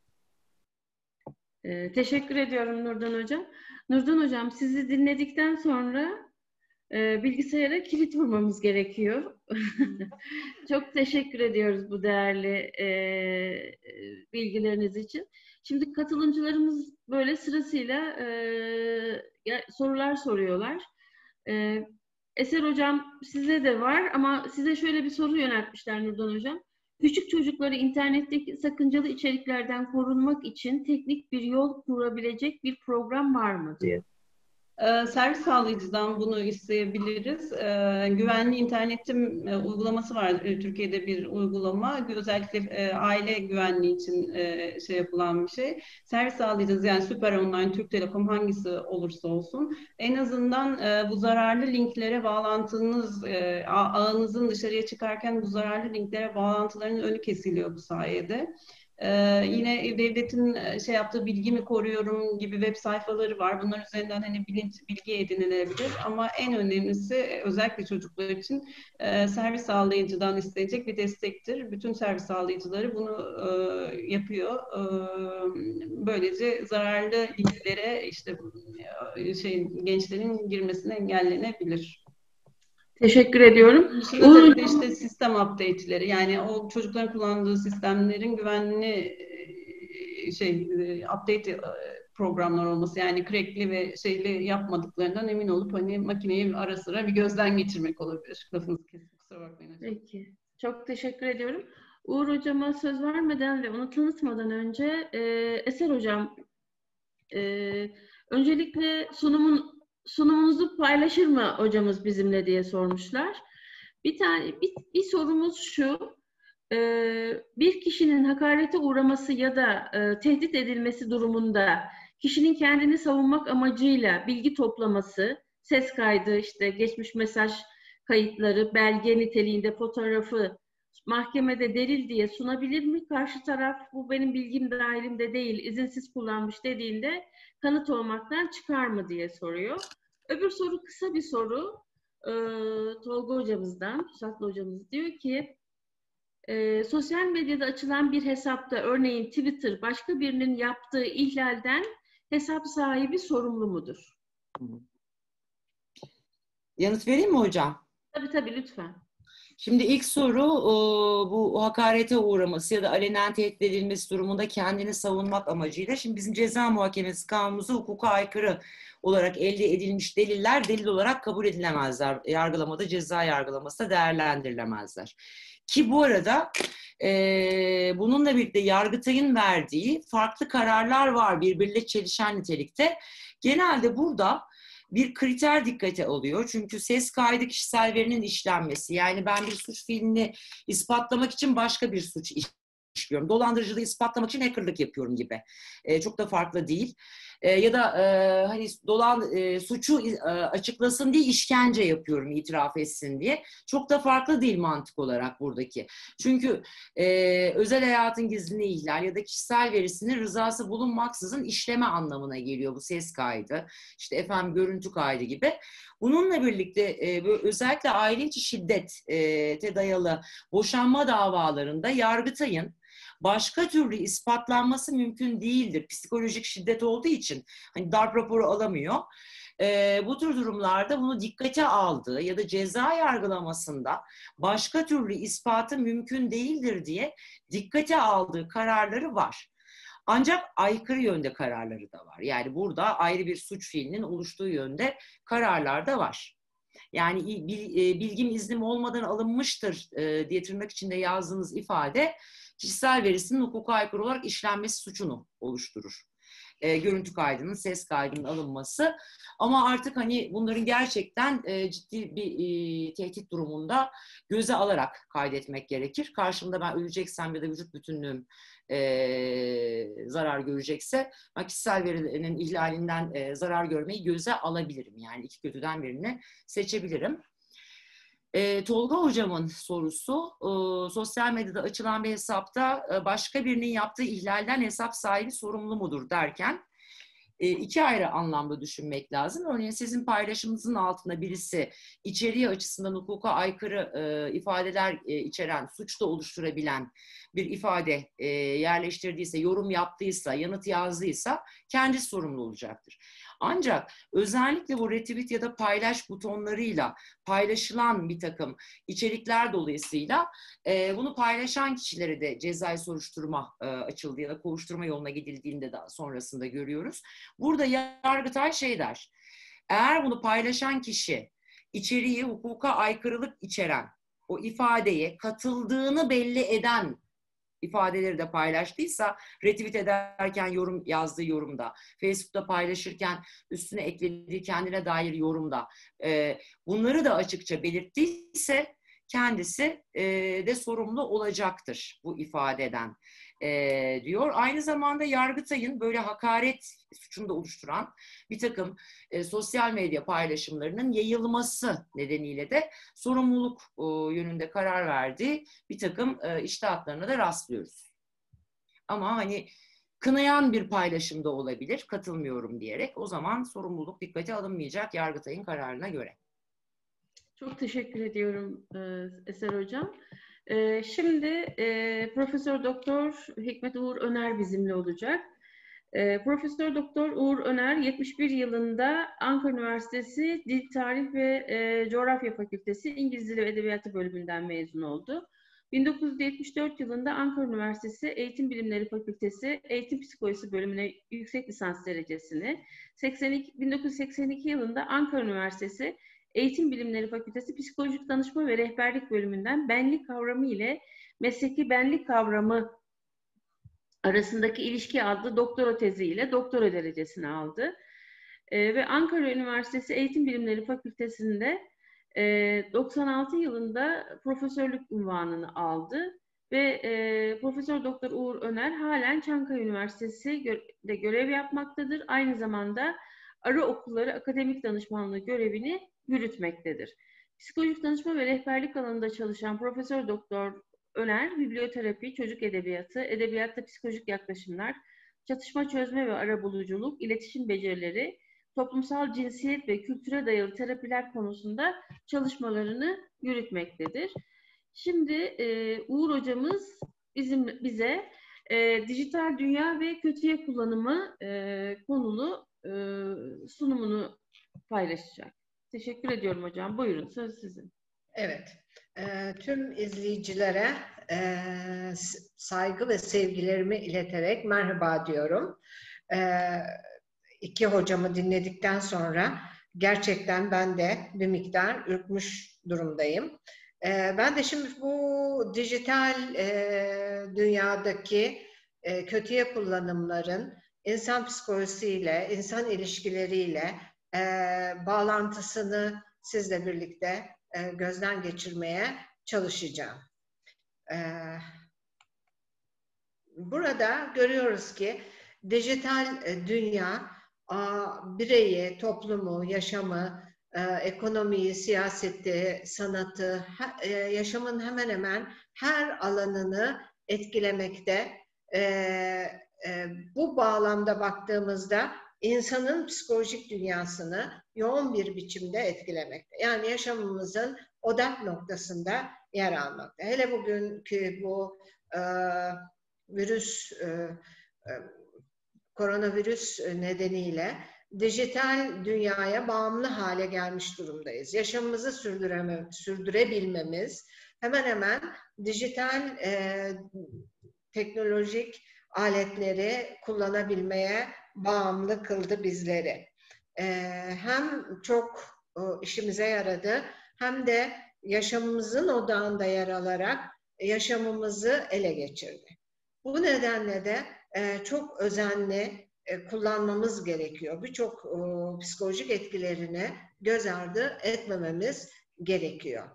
E, teşekkür ediyorum Nurdan Hocam. Nurdan Hocam, sizi dinledikten sonra e, bilgisayara kilit vurmamız gerekiyor. Çok teşekkür ediyoruz bu değerli e, bilgileriniz için. Şimdi katılımcılarımız böyle sırasıyla e, sorular soruyorlar. E, Eser Hocam size de var ama size şöyle bir soru yöneltmişler Nurdan Hocam. Küçük çocukları internetteki sakıncalı içeriklerden korunmak için teknik bir yol kurabilecek bir program var mı diye. Ee, servis sağlayıcıdan bunu isteyebiliriz. Ee, güvenli internetim e, uygulaması var. E, Türkiye'de bir uygulama. Özellikle e, aile güvenliği için e, şey yapılan bir şey. Servis sağlayıcınız yani Süper Online, Türk Telekom hangisi olursa olsun en azından e, bu zararlı linklere bağlantınız, e, ağınızın dışarıya çıkarken bu zararlı linklere bağlantıların önü kesiliyor bu sayede. Ee, yine devletin şey yaptığı bilgi mi koruyorum gibi web sayfaları var. Bunlar üzerinden hani bilinç, bilgi edinilebilir ama en önemlisi özellikle çocuklar için e, servis sağlayıcıdan isteyecek bir destektir. Bütün servis sağlayıcıları bunu e, yapıyor. E, böylece zararlı linklere işte şey gençlerin girmesine engellenebilir. Teşekkür ediyorum. Dışında tabii de işte sistem update'leri yani o çocukların kullandığı sistemlerin güvenliğini şey update programlar olması. Yani crackli ve şeyli yapmadıklarından emin olup hani makineyi ara sıra bir gözden geçirmek olabilir. Lafınızı kestim, kusura bakmayın hocam. Peki. Çok teşekkür ediyorum. Uğur Hocama söz vermeden ve onu tanıtmadan önce e, Eser Hocam e, öncelikle sunumun sunumunuzu paylaşır mı hocamız bizimle diye sormuşlar. Bir tane bir, bir sorumuz şu. E, bir kişinin hakarete uğraması ya da e, tehdit edilmesi durumunda kişinin kendini savunmak amacıyla bilgi toplaması, ses kaydı, işte geçmiş mesaj kayıtları, belge niteliğinde fotoğrafı mahkemede delil diye sunabilir mi? Karşı taraf bu benim bilgim dahilimde değil, izinsiz kullanmış dediğinde kanıt olmaktan çıkar mı diye soruyor. Öbür soru kısa bir soru. Ee, Tolga hocamızdan, Pusatlı hocamız diyor ki e, sosyal medyada açılan bir hesapta, örneğin Twitter, başka birinin yaptığı ihlalden hesap sahibi sorumlu mudur? Yanıt vereyim mi hocam? Tabii tabii, lütfen. Şimdi ilk soru bu hakarete uğraması ya da alenen tehdit edilmesi durumunda kendini savunmak amacıyla. Şimdi bizim ceza muhakemesi kanunumuzda hukuka aykırı olarak elde edilmiş deliller delil olarak kabul edilemezler. Yargılamada, ceza yargılamasında değerlendirilemezler. Ki bu arada e, bununla birlikte Yargıtay'ın verdiği farklı kararlar var birbiriyle çelişen nitelikte. Genelde burada bir kriter dikkate alıyor. Çünkü ses kaydı kişisel verinin işlenmesi. Yani ben bir suç fiilini ispatlamak için başka bir suç işliyorum. Dolandırıcılığı ispatlamak için hackerlık yapıyorum gibi. E, çok da farklı değil. E, ya da e, hani dolan e, suçu e, açıklasın diye işkence yapıyorum, itiraf etsin diye. Çok da farklı değil mantık olarak buradaki. Çünkü e, özel hayatın gizliliği ihlal ya da kişisel verisinin rızası bulunmaksızın işleme anlamına geliyor bu ses kaydı. İşte efendim görüntü kaydı gibi. Bununla birlikte e, özellikle aile içi şiddete dayalı boşanma davalarında Yargıtay'ın başka türlü ispatlanması mümkün değildir. Psikolojik şiddet olduğu için hani darp raporu alamıyor. E, bu tür durumlarda bunu dikkate aldığı ya da ceza yargılamasında başka türlü ispatı mümkün değildir diye dikkate aldığı kararları var. Ancak aykırı yönde kararları da var. Yani burada ayrı bir suç fiilinin oluştuğu yönde kararlar da var. Yani bilgim iznim olmadan alınmıştır diye tırnak içinde yazdığınız ifade kişisel verisinin hukuka aykırı olarak işlenmesi suçunu oluşturur. E, görüntü kaydının, ses kaydının alınması. Ama artık hani bunların gerçekten e, ciddi bir e, tehdit durumunda göze alarak kaydetmek gerekir. Karşımda ben öleceksem ya da vücut bütünlüğüm e, zarar görecekse kişisel verilerin ihlalinden e, zarar görmeyi göze alabilirim. Yani iki kötüden birini seçebilirim. E, Tolga hocamın sorusu, e, sosyal medyada açılan bir hesapta e, başka birinin yaptığı ihlalden hesap sahibi sorumlu mudur derken e, iki ayrı anlamda düşünmek lazım. Örneğin sizin paylaşımınızın altında birisi içeriği açısından hukuka aykırı e, ifadeler e, içeren, suç da oluşturabilen bir ifade e, yerleştirdiyse, yorum yaptıysa, yanıt yazdıysa kendisi sorumlu olacaktır. Ancak özellikle bu retweet ya da paylaş butonlarıyla paylaşılan bir takım içerikler dolayısıyla e, bunu paylaşan kişilere de cezai soruşturma e, açıldı ya da kovuşturma yoluna gidildiğinde daha sonrasında görüyoruz. Burada Yargıtay şey der, eğer bunu paylaşan kişi içeriği hukuka aykırılık içeren o ifadeye katıldığını belli eden ifadeleri de paylaştıysa, retweet ederken yorum yazdığı yorumda, Facebook'ta paylaşırken üstüne eklediği kendine dair yorumda e, bunları da açıkça belirttiyse kendisi e, de sorumlu olacaktır bu ifadeden e, diyor. Aynı zamanda Yargıtay'ın böyle hakaret suçunu da oluşturan bir takım e, sosyal medya paylaşımlarının yayılması nedeniyle de sorumluluk e, yönünde karar verdiği bir takım e, içtihatlarına da rastlıyoruz. Ama hani kınayan bir paylaşımda olabilir, katılmıyorum diyerek, o zaman sorumluluk dikkate alınmayacak Yargıtay'ın kararına göre. Çok teşekkür ediyorum Eser Hocam. Şimdi Profesör Doktor Hikmet Uğur Öner bizimle olacak. Profesör Doktor Uğur Öner yetmiş bir yılında Ankara Üniversitesi Dil, Tarih ve Coğrafya Fakültesi İngiliz Dili ve Edebiyatı bölümünden mezun oldu. bin dokuz yüz yetmiş dört yılında Ankara Üniversitesi Eğitim Bilimleri Fakültesi Eğitim Psikolojisi bölümüne yüksek lisans derecesini, bin dokuz yüz seksen iki yılında Ankara Üniversitesi Eğitim Bilimleri Fakültesi Psikolojik Danışma ve Rehberlik bölümünden benlik kavramı ile mesleki benlik kavramı arasındaki ilişki adlı doktora tezi ile doktora derecesini aldı. Ee, ve Ankara Üniversitesi Eğitim Bilimleri Fakültesi'nde e, doksan altı yılında profesörlük unvanını aldı ve e, Profesör Doktor Uğur Öner halen Çankaya Üniversitesi'de görev yapmaktadır. Aynı zamanda ara okulları akademik danışmanlığı görevini yürütmektedir. Psikolojik danışma ve rehberlik alanında çalışan Profesör Doktor Öner, biblioterapi, çocuk edebiyatı, edebiyatta psikolojik yaklaşımlar, çatışma çözme ve arabuluculuk, iletişim becerileri, toplumsal cinsiyet ve kültüre dayalı terapiler konusunda çalışmalarını yürütmektedir. Şimdi e, Uğur hocamız bizim bize e, dijital dünya ve kötüye kullanımı e, konulu e, sunumunu paylaşacak. Teşekkür ediyorum hocam. Buyurun, söz sizin. Evet, e, tüm izleyicilere e, saygı ve sevgilerimi ileterek merhaba diyorum. E, iki hocamı dinledikten sonra gerçekten ben de bir miktar ürkmüş durumdayım. E, ben de şimdi bu dijital e, dünyadaki e, kötüye kullanımların insan psikolojisiyle, insan ilişkileriyle e, bağlantısını sizle birlikte e, gözden geçirmeye çalışacağım. E, burada görüyoruz ki dijital e, dünya a, bireyi, toplumu, yaşamı, e, ekonomiyi, siyaseti, sanatı, ha, e, yaşamın hemen hemen her alanını etkilemekte. E, e, bu bağlamda baktığımızda insanın psikolojik dünyasını yoğun bir biçimde etkilemekte. Yani yaşamımızın odak noktasında yer almakta. Hele bugünkü bu e, virüs, e, e, koronavirüs nedeniyle dijital dünyaya bağımlı hale gelmiş durumdayız. Yaşamımızı sürdüreme, sürdürebilmemiz hemen hemen dijital e, teknolojik aletleri kullanabilmeye bağımlı kıldı bizleri. Ee, hem çok e, işimize yaradı hem de yaşamımızın odağında yer alarak yaşamımızı ele geçirdi. Bu nedenle de e, çok özenli e, kullanmamız gerekiyor. Birçok e, psikolojik etkilerini göz ardı etmememiz gerekiyor.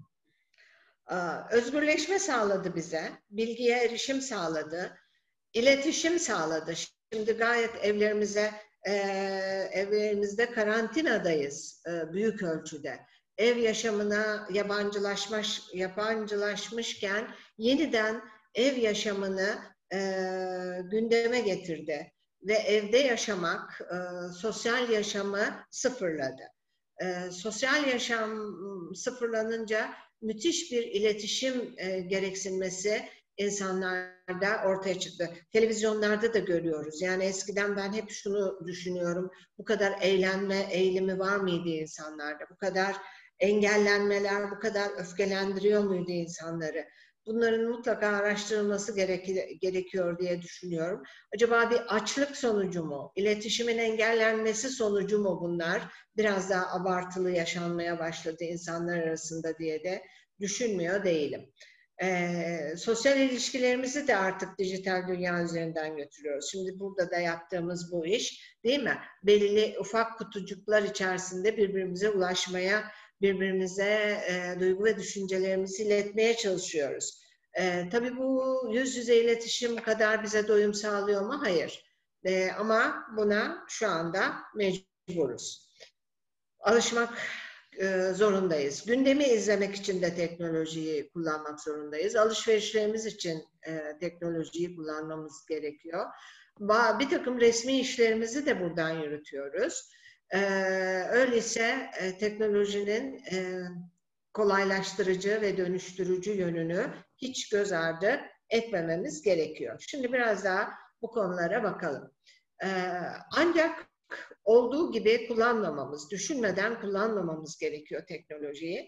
Ee, özgürleşme sağladı bize, bilgiye erişim sağladı, iletişim sağladı. Şimdi gayet evlerimize, e, evlerimizde karantinadayız e, büyük ölçüde. Ev yaşamına yabancılaşmış, yabancılaşmışken yeniden ev yaşamını e, gündeme getirdi. Ve evde yaşamak, e, sosyal yaşamı sıfırladı. E, sosyal yaşam sıfırlanınca müthiş bir iletişim e, gereksinmesi insanlarda ortaya çıktı. Televizyonlarda da görüyoruz. Yani eskiden ben hep şunu düşünüyorum. Bu kadar eğlenme eğilimi var mıydı insanlarda? Bu kadar engellenmeler, bu kadar öfkelendiriyor muydu insanları? Bunların mutlaka araştırılması gerek- gerekiyor diye düşünüyorum. Acaba bir açlık sonucu mu? İletişimin engellenmesi sonucu mu bunlar? Biraz daha abartılı yaşanmaya başladı insanlar arasında diye de düşünmüyor değilim. Ee, sosyal ilişkilerimizi de artık dijital dünya üzerinden götürüyoruz. Şimdi burada da yaptığımız bu iş, değil mi? Belirli ufak kutucuklar içerisinde birbirimize ulaşmaya, birbirimize e, duygu ve düşüncelerimizi iletmeye çalışıyoruz. E, tabii bu yüz yüze iletişim kadar bize doyum sağlıyor mu? Hayır. E, ama buna şu anda mecburuz. Alışmak e, zorundayız. Gündemi izlemek için de teknolojiyi kullanmak zorundayız. Alışverişlerimiz için e, teknolojiyi kullanmamız gerekiyor. Bir takım resmi işlerimizi de buradan yürütüyoruz. E, öyleyse e, teknolojinin e, kolaylaştırıcı ve dönüştürücü yönünü hiç göz ardı etmememiz gerekiyor. Şimdi biraz daha bu konulara bakalım. E, ancak olduğu gibi kullanmamamız, düşünmeden kullanmamamız gerekiyor teknolojiyi.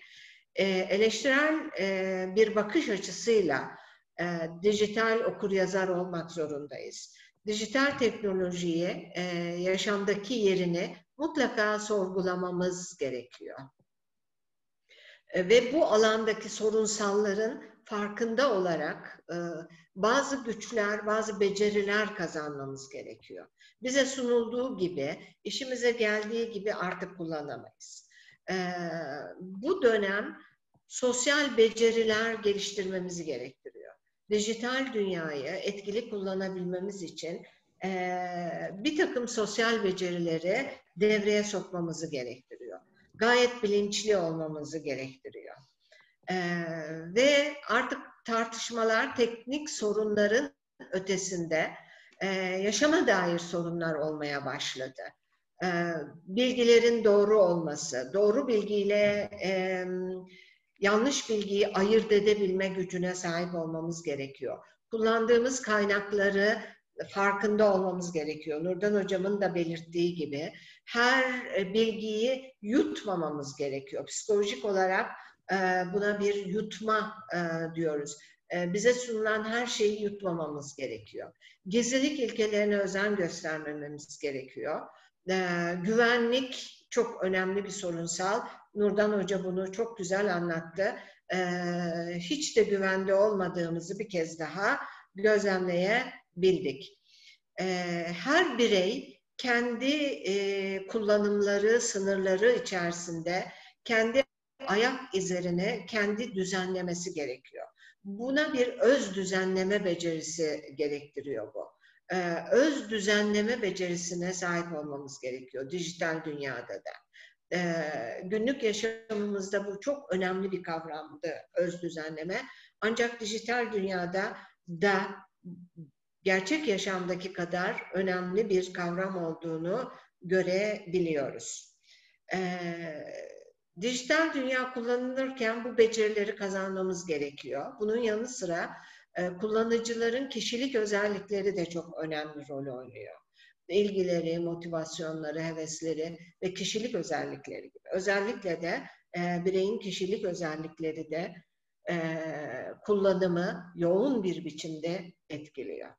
e, eleştirel e, bir bakış açısıyla e, dijital okuryazar olmak zorundayız. Dijital teknolojiyi, e, yaşamdaki yerini mutlaka sorgulamamız gerekiyor. E, ve bu alandaki sorunsalların farkında olarak e, bazı güçler, bazı beceriler kazanmamız gerekiyor. Bize sunulduğu gibi, işimize geldiği gibi artık kullanamayız. E, bu dönem sosyal beceriler geliştirmemizi gerektiriyor. Dijital dünyayı etkili kullanabilmemiz için e, bir takım sosyal becerileri devreye sokmamızı gerektiriyor. Gayet bilinçli olmamızı gerektiriyor. Ee, ve artık tartışmalar teknik sorunların ötesinde e, yaşama dair sorunlar olmaya başladı. Ee, bilgilerin doğru olması, doğru bilgiyle e, yanlış bilgiyi ayırt edebilme gücüne sahip olmamız gerekiyor. Kullandığımız kaynakları farkında olmamız gerekiyor. Nurdan Hocam'ın da belirttiği gibi her bilgiyi yutmamamız gerekiyor. Psikolojik olarak e, buna bir yutma e, diyoruz. E, bize sunulan her şeyi yutmamamız gerekiyor. Gizlilik ilkelerine özen göstermememiz gerekiyor. E, güvenlik çok önemli bir sorunsal. Nurdan Hoca bunu çok güzel anlattı. E, hiç de güvende olmadığımızı bir kez daha gözlemleyebildik. E, her birey kendi e, kullanımları, sınırları içerisinde kendi ayak izlerini kendi düzenlemesi gerekiyor. Buna bir öz düzenleme becerisi gerektiriyor bu. Ee, öz düzenleme becerisine sahip olmamız gerekiyor dijital dünyada da. Ee, günlük yaşamımızda bu çok önemli bir kavramdı, öz düzenleme. Ancak dijital dünyada da gerçek yaşamdaki kadar önemli bir kavram olduğunu görebiliyoruz. Ee, dijital dünya kullanılırken bu becerileri kazanmamız gerekiyor. Bunun yanı sıra e, kullanıcıların kişilik özellikleri de çok önemli rol oynuyor. İlgileri, motivasyonları, hevesleri ve kişilik özellikleri gibi. Özellikle de e, bireyin kişilik özellikleri de e, kullanımı yoğun bir biçimde etkiliyor.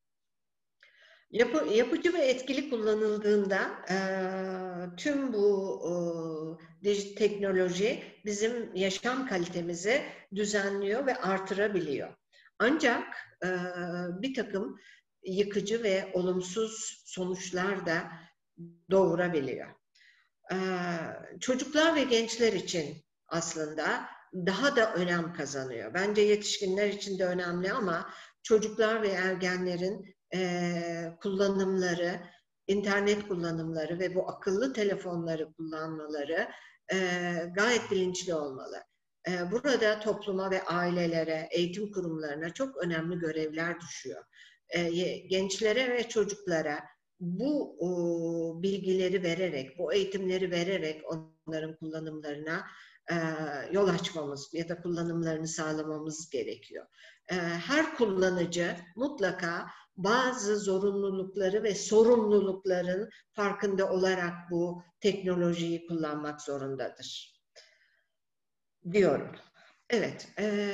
Yapı, yapıcı ve etkili kullanıldığında e, tüm bu e, teknoloji bizim yaşam kalitemizi düzenliyor ve artırabiliyor. Ancak e, bir takım yıkıcı ve olumsuz sonuçlar da doğurabiliyor. E, çocuklar ve gençler için aslında daha da önem kazanıyor. Bence yetişkinler için de önemli ama çocuklar ve ergenlerin e, kullanımları, internet kullanımları ve bu akıllı telefonları kullanmaları e, gayet bilinçli olmalı. E, burada topluma ve ailelere, eğitim kurumlarına çok önemli görevler düşüyor. E, gençlere ve çocuklara bu o, bilgileri vererek, bu eğitimleri vererek onların kullanımlarına e, yol açmamız ya da kullanımlarını sağlamamız gerekiyor. E, her kullanıcı mutlaka bazı zorunlulukları ve sorumlulukların farkında olarak bu teknolojiyi kullanmak zorundadır diyorum. Evet, e,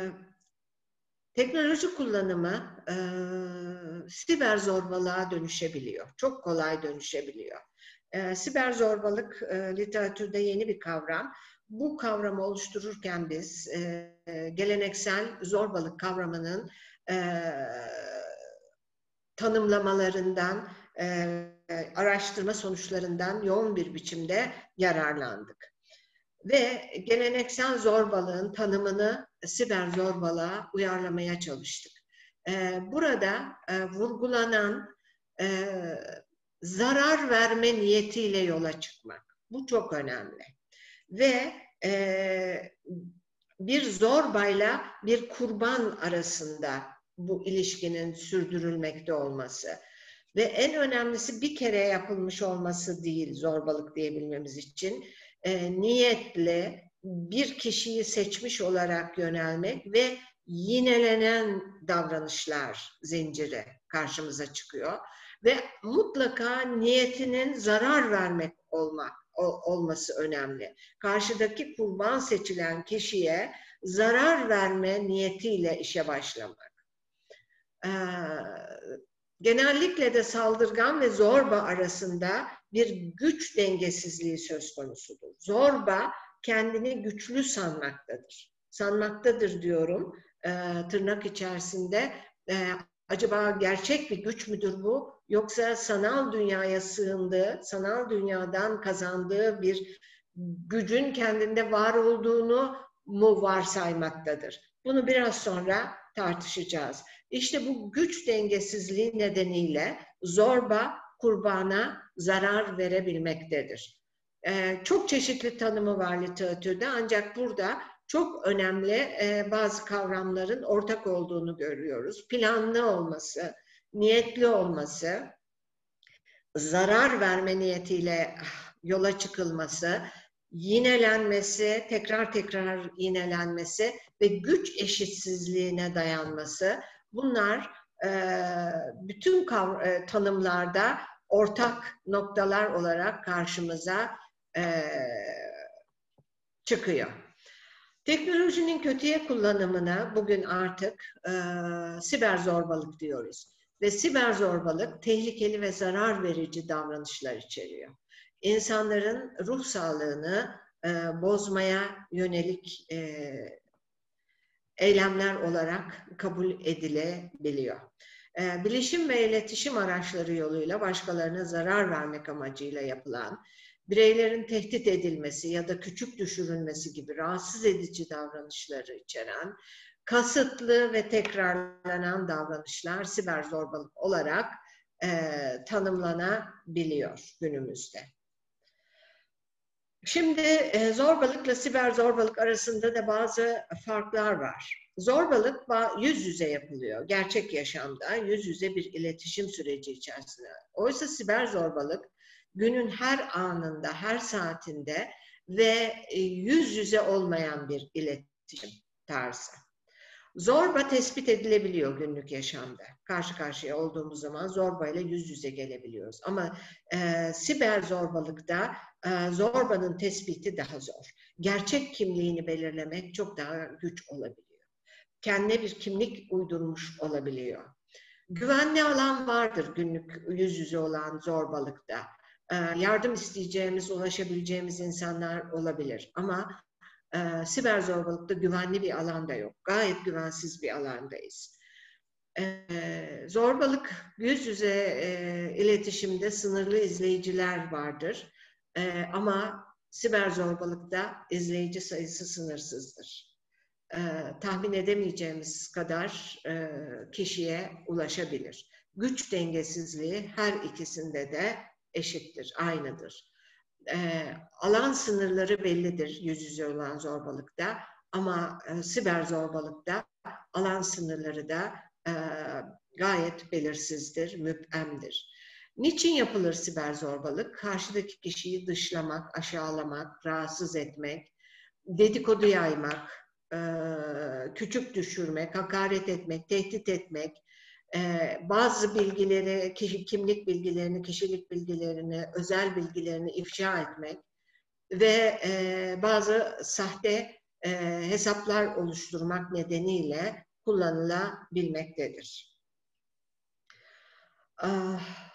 teknoloji kullanımı e, siber zorbalığa dönüşebiliyor. Çok kolay dönüşebiliyor. E, siber zorbalık e, literatürde yeni bir kavram. Bu kavramı oluştururken biz e, geleneksel zorbalık kavramının e, tanımlamalarından, e, araştırma sonuçlarından yoğun bir biçimde yararlandık. Ve geleneksel zorbalığın tanımını siber zorbalığa uyarlamaya çalıştık. E, burada e, vurgulanan e, zarar verme niyetiyle yola çıkmak. Bu çok önemli. Ve e, bir zorbayla bir kurban arasında bu ilişkinin sürdürülmekte olması ve en önemlisi bir kere yapılmış olması değil zorbalık diyebilmemiz için e, niyetle bir kişiyi seçmiş olarak yönelmek ve yinelenen davranışlar zinciri karşımıza çıkıyor ve mutlaka niyetinin zarar vermek olmak olması önemli. Karşıdaki kurban seçilen kişiye zarar verme niyetiyle işe başlamak. Ee, genellikle de saldırgan ve zorba arasında bir güç dengesizliği söz konusudur. Zorba kendini güçlü sanmaktadır. Sanmaktadır diyorum e, tırnak içerisinde. E, acaba gerçek bir güç müdür bu? Yoksa sanal dünyaya sığındığı, sanal dünyadan kazandığı bir gücün kendinde var olduğunu mu varsaymaktadır? Bunu biraz sonra tartışacağız. İşte bu güç dengesizliği nedeniyle zorba kurbana zarar verebilmektedir. Ee, çok çeşitli tanımı var literatürde, ancak burada çok önemli e, bazı kavramların ortak olduğunu görüyoruz. Planlı olması, niyetli olması, zarar verme niyetiyle yola çıkılması, yinelenmesi, tekrar tekrar yinelenmesi ve güç eşitsizliğine dayanması, bunlar e, bütün kav- tanımlarda ortak noktalar olarak karşımıza e, çıkıyor. Teknolojinin kötüye kullanımına bugün artık e, siber zorbalık diyoruz. Ve siber zorbalık tehlikeli ve zarar verici davranışlar içeriyor. İnsanların ruh sağlığını e, bozmaya yönelik e, eylemler olarak kabul edilebiliyor. E, bilişim ve iletişim araçları yoluyla başkalarına zarar vermek amacıyla yapılan, bireylerin tehdit edilmesi ya da küçük düşürülmesi gibi rahatsız edici davranışları içeren, kasıtlı ve tekrarlanan davranışlar siber zorbalık olarak e, tanımlanabiliyor günümüzde. Şimdi e, zorbalıkla siber zorbalık arasında da bazı farklar var. Zorbalık yüz yüze yapılıyor. Gerçek yaşamda yüz yüze bir iletişim süreci içerisinde. Oysa siber zorbalık günün her anında, her saatinde ve yüz yüze olmayan bir iletişim tarzı. Zorba tespit edilebiliyor günlük yaşamda. Karşı karşıya olduğumuz zaman zorbayla yüz yüze gelebiliyoruz. Ama e, siber zorbalıkta e, zorbanın tespiti daha zor. Gerçek kimliğini belirlemek çok daha güç olabiliyor. Kendine bir kimlik uydurmuş olabiliyor. Güvenli alan vardır günlük yüz yüze olan zorbalıkta. E, yardım isteyeceğimiz, ulaşabileceğimiz insanlar olabilir. Ama e, siber zorbalıkta güvenli bir alanda yok. Gayet güvensiz bir alandayız. E, zorbalık yüz yüze e, iletişimde sınırlı izleyiciler vardır. E, ama siber zorbalıkta izleyici sayısı sınırsızdır. E, tahmin edemeyeceğimiz kadar e, kişiye ulaşabilir. Güç dengesizliği her ikisinde de eşittir, aynıdır. E, alan sınırları bellidir yüz yüze olan zorbalıkta, ama e, siber zorbalıkta alan sınırları da e, gayet belirsizdir, müpemdir. Niçin yapılır siber zorbalık? Karşıdaki kişiyi dışlamak, aşağılamak, rahatsız etmek, dedikodu yaymak, e, küçük düşürmek, hakaret etmek, tehdit etmek, Ee, bazı bilgileri, kişi, kimlik bilgilerini, kişilik bilgilerini, özel bilgilerini ifşa etmek ve e, bazı sahte e, hesaplar oluşturmak nedeniyle kullanılabilmektedir. Ah,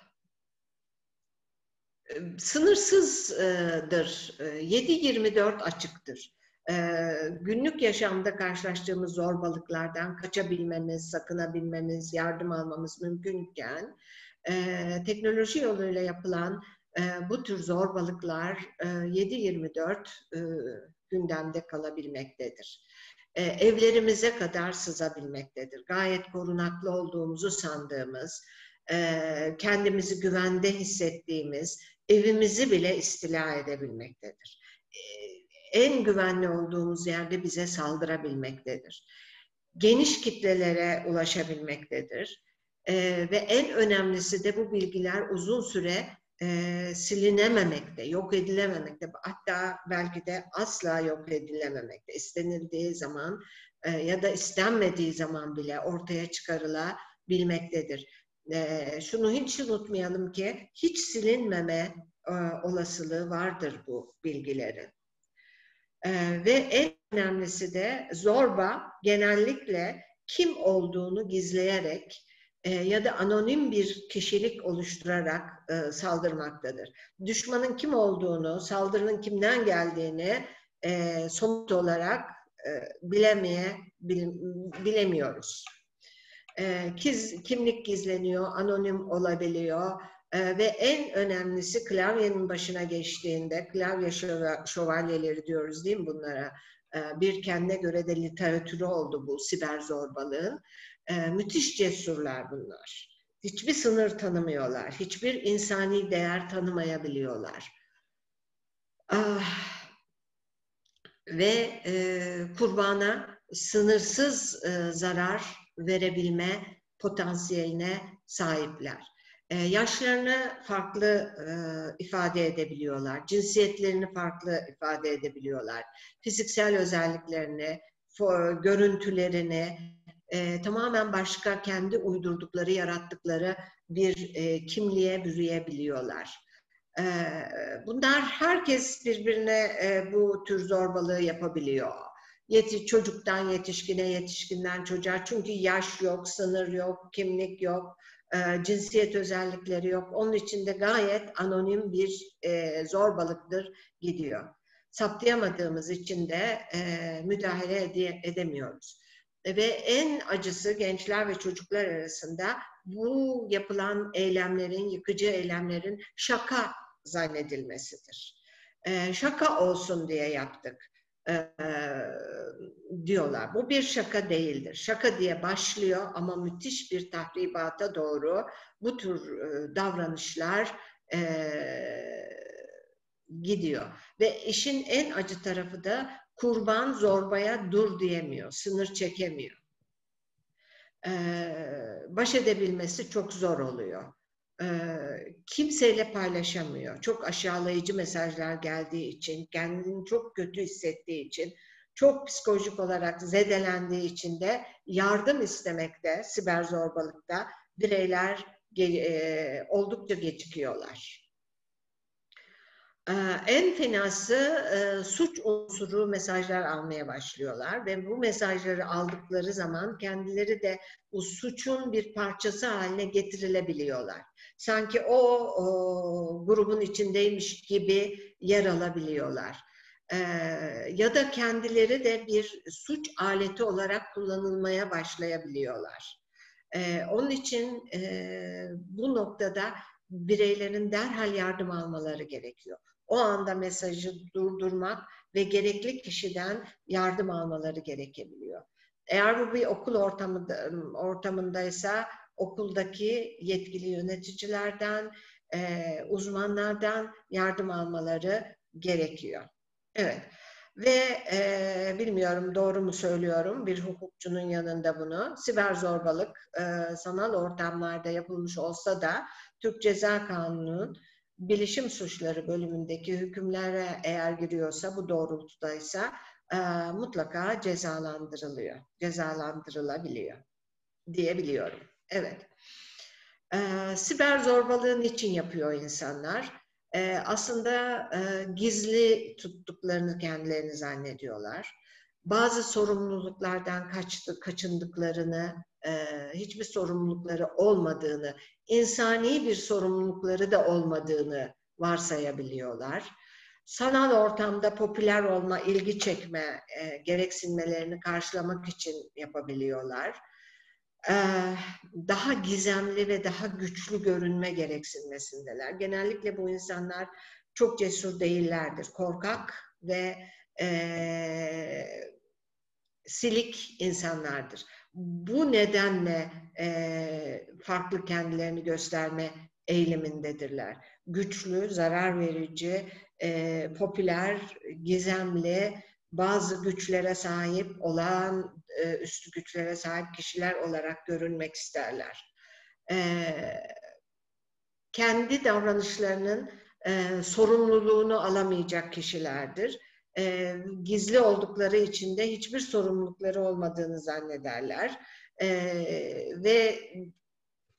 sınırsızdır, yedi yirmi dört açıktır. Ee, günlük yaşamda karşılaştığımız zorbalıklardan kaçabilmemiz, sakınabilmemiz, yardım almamız mümkünken e, teknoloji yoluyla yapılan e, bu tür zorbalıklar e, yedi yirmi dört e, gündemde kalabilmektedir. E, evlerimize kadar sızabilmektedir. Gayet korunaklı olduğumuzu sandığımız, e, kendimizi güvende hissettiğimiz evimizi bile istila edebilmektedir. E, en güvenli olduğumuz yerde bize saldırabilmektedir. Geniş kitlelere ulaşabilmektedir. Ee, ve en önemlisi de bu bilgiler uzun süre e, silinememekte, yok edilememekte. Hatta belki de asla yok edilememekte. İstenildiği zaman e, ya da istenmediği zaman bile ortaya çıkarılabilmektedir. E, şunu hiç unutmayalım ki hiç silinmeme e, olasılığı vardır bu bilgilerin. E, ve en önemlisi de zorba genellikle kim olduğunu gizleyerek e, ya da anonim bir kişilik oluşturarak e, saldırmaktadır. Düşmanın kim olduğunu, saldırının kimden geldiğini e, somut olarak e, bilemeye bil, bilemiyoruz. E, kiz, kimlik gizleniyor, anonim olabiliyor. Ee, ve en önemlisi klavyenin başına geçtiğinde, klavye şövalyeleri diyoruz değil mi bunlara? Ee, bir kendine göre de literatürü oldu bu siber zorbalığın. Ee, müthiş cesurlar bunlar. Hiçbir sınır tanımıyorlar. Hiçbir insani değer tanımayabiliyorlar. Ah, ve e, kurbana sınırsız e, zarar verebilme potansiyeline sahipler. Ee, yaşlarını farklı e, ifade edebiliyorlar, cinsiyetlerini farklı ifade edebiliyorlar, fiziksel özelliklerini, for, görüntülerini e, tamamen başka kendi uydurdukları, yarattıkları bir e, kimliğe bürüyebiliyorlar. E, bunlar herkes birbirine e, bu tür zorbalığı yapabiliyor. Yeti, çocuktan yetişkine, yetişkinden çocuğa, çünkü yaş yok, sınır yok, kimlik yok. E, cinsiyet özellikleri yok. Onun için de gayet anonim bir e, zorbalıktır gidiyor. Saptayamadığımız için de e, müdahale ede, edemiyoruz. E, ve en acısı gençler ve çocuklar arasında bu yapılan eylemlerin, yıkıcı eylemlerin şaka zannedilmesidir. E, şaka olsun diye yaptık e, diyorlar. Bu bir şaka değildir. Şaka diye başlıyor ama müthiş bir tahribata doğru bu tür e, davranışlar e, gidiyor. Ve işin en acı tarafı da kurban zorbaya dur diyemiyor, sınır çekemiyor. E, baş edebilmesi çok zor oluyor. E, kimseyle paylaşamıyor. Çok aşağılayıcı mesajlar geldiği için, kendini çok kötü hissettiği için, çok psikolojik olarak zedelendiği için de yardım istemekte, siber zorbalıkta bireyler e, oldukça gecikiyorlar. E, en fenası e, suç unsuru mesajlar almaya başlıyorlar ve bu mesajları aldıkları zaman kendileri de bu suçun bir parçası haline getirilebiliyorlar. Sanki o, o grubun içindeymiş gibi yer alabiliyorlar. Ee, ya da kendileri de bir suç aleti olarak kullanılmaya başlayabiliyorlar. Ee, onun için e, bu noktada bireylerin derhal yardım almaları gerekiyor. O anda mesajı durdurmak ve gerekli kişiden yardım almaları gerekebiliyor. Eğer bu bir okul ortamında, ortamındaysa okuldaki yetkili yöneticilerden, e, uzmanlardan yardım almaları gerekiyor. Evet. Ve e, bilmiyorum doğru mu söylüyorum, bir hukukçunun yanında bunu, siber zorbalık e, sanal ortamlarda yapılmış olsa da Türk Ceza Kanunu'nun bilişim suçları bölümündeki hükümlere eğer giriyorsa, bu doğrultudaysa e, mutlaka cezalandırılıyor, cezalandırılabiliyor diyebiliyorum. Evet. E, siber zorbalığı niçin yapıyor insanlar? Ee, aslında e, gizli tuttuklarını kendilerini zannediyorlar. Bazı sorumluluklardan kaçtı, kaçındıklarını, e, hiçbir sorumlulukları olmadığını, insani bir sorumlulukları da olmadığını varsayabiliyorlar. Sanal ortamda popüler olma, ilgi çekme e, gereksinmelerini karşılamak için yapabiliyorlar. Daha gizemli ve daha güçlü görünme gereksinmesindeler. Genellikle bu insanlar çok cesur değillerdir. Korkak ve e, silik insanlardır. Bu nedenle e, farklı kendilerini gösterme eğilimindedirler. Güçlü, zarar verici, e, popüler, gizemli, bazı güçlere sahip, olağan üstü güçlere sahip kişiler olarak görünmek isterler. Ee, kendi davranışlarının e, sorumluluğunu alamayacak kişilerdir. E, gizli oldukları için de hiçbir sorumlulukları olmadığını zannederler. E, ve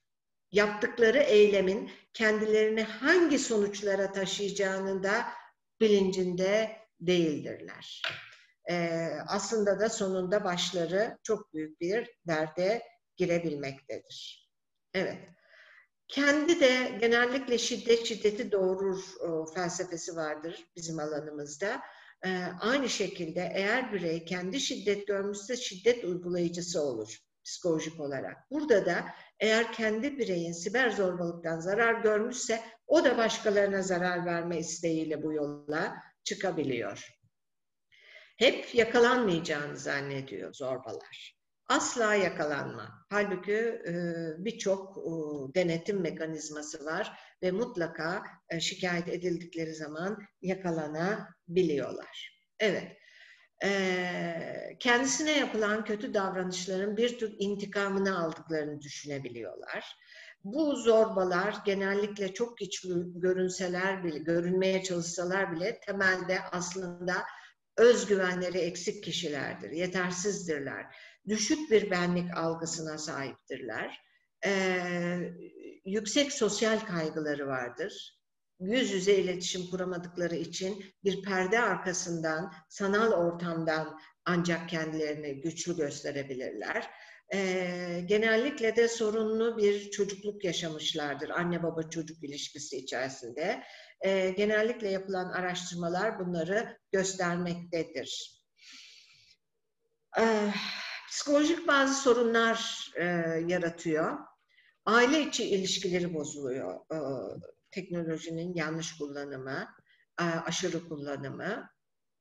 yaptıkları eylemin kendilerini hangi sonuçlara taşıyacağının da bilincinde değildirler. Ee, aslında da sonunda başları çok büyük bir derde girebilmektedir. Evet. Kendi de genellikle şiddet şiddeti doğurur o, felsefesi vardır bizim alanımızda. Ee, aynı şekilde eğer birey kendi şiddet görmüşse şiddet uygulayıcısı olur psikolojik olarak. Burada da eğer kendi bireyin siber zorbalıktan zarar görmüşse o da başkalarına zarar verme isteğiyle bu yola çıkabiliyor. Hep yakalanmayacağını zannediyor zorbalar. Asla yakalanma. Halbuki e, birçok e, denetim mekanizması var ve mutlaka e, şikayet edildikleri zaman yakalanabiliyorlar. Evet. E, kendisine yapılan kötü davranışların bir tür intikamını aldıklarını düşünebiliyorlar. Bu zorbalar genellikle çok güçlü görünseler bile, görünmeye çalışsalar bile temelde aslında özgüvenleri eksik kişilerdir, yetersizdirler. Düşük bir benlik algısına sahiptirler. Ee, yüksek sosyal kaygıları vardır. Yüz yüze iletişim kuramadıkları için bir perde arkasından, sanal ortamdan ancak kendilerini güçlü gösterebilirler. Ee, genellikle de sorunlu bir çocukluk yaşamışlardır anne baba çocuk ilişkisi içerisinde. Ee, genellikle yapılan araştırmalar bunları göstermektedir. Ee, psikolojik bazı sorunlar e, yaratıyor. Aile içi ilişkileri bozuluyor. Ee, teknolojinin yanlış kullanımı, e, aşırı kullanımı.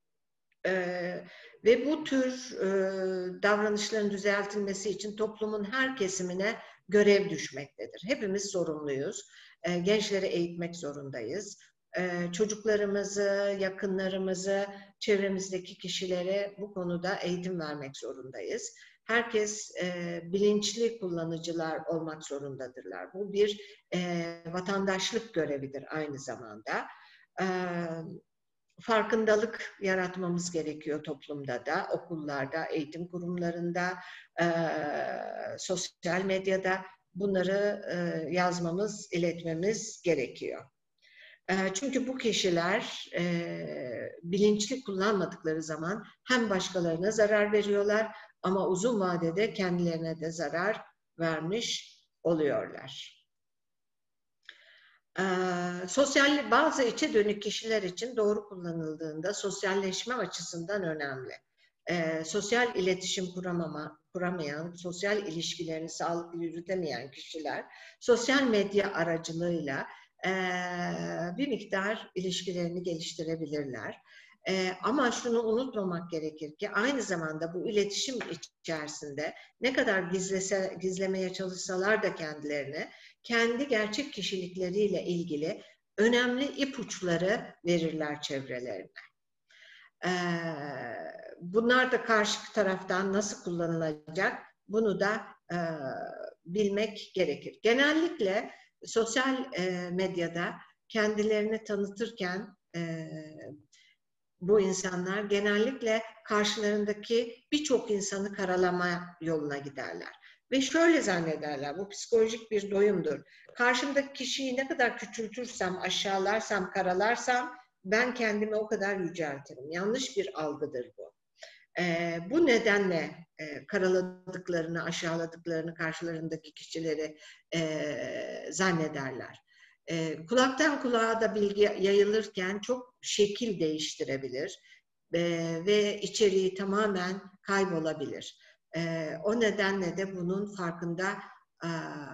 Ee, ve bu tür e, davranışların düzeltilmesi için toplumun her kesimine görev düşmektedir. Hepimiz sorumluyuz. Ee, gençleri eğitmek zorundayız. Ee, çocuklarımızı, yakınlarımızı, çevremizdeki kişilere bu konuda eğitim vermek zorundayız. Herkes e, bilinçli kullanıcılar olmak zorundadırlar. Bu bir e, vatandaşlık görevidir aynı zamanda. Evet. Farkındalık yaratmamız gerekiyor toplumda da, okullarda, eğitim kurumlarında, e, sosyal medyada bunları e, yazmamız, iletmemiz gerekiyor. E, çünkü bu kişiler e, bilinçli kullanmadıkları zaman hem başkalarına zarar veriyorlar ama uzun vadede kendilerine de zarar vermiş oluyorlar. Ee, sosyal bazı içe dönük kişiler için doğru kullanıldığında sosyalleşme açısından önemli. Ee, sosyal iletişim kuramama, kuramayan, sosyal ilişkilerini sağlıklı yürütemeyen kişiler sosyal medya aracılığıyla e, bir miktar ilişkilerini geliştirebilirler. Ee, ama şunu unutmamak gerekir ki aynı zamanda bu iletişim içerisinde ne kadar gizlese, gizlemeye çalışsalar da kendilerini, kendi gerçek kişilikleriyle ilgili önemli ipuçları verirler çevrelerine. Ee, bunlar da karşı taraftan nasıl kullanılacak bunu da e, bilmek gerekir. Genellikle sosyal e, medyada kendilerini tanıtırken e, bu insanlar genellikle karşılarındaki birçok insanı karalama yoluna giderler. Ve şöyle zannederler, bu psikolojik bir doyumdur. Karşımdaki kişiyi ne kadar küçültürsem, aşağılarsam, karalarsam ben kendimi o kadar yüceltirim. Yanlış bir algıdır bu. Ee, bu nedenle e, karaladıklarını, aşağıladıklarını karşılarındaki kişileri e, zannederler. E, kulaktan kulağa da bilgi yayılırken çok şekil değiştirebilir e, ve içeriği tamamen kaybolabilir. E, o nedenle de bunun farkında e,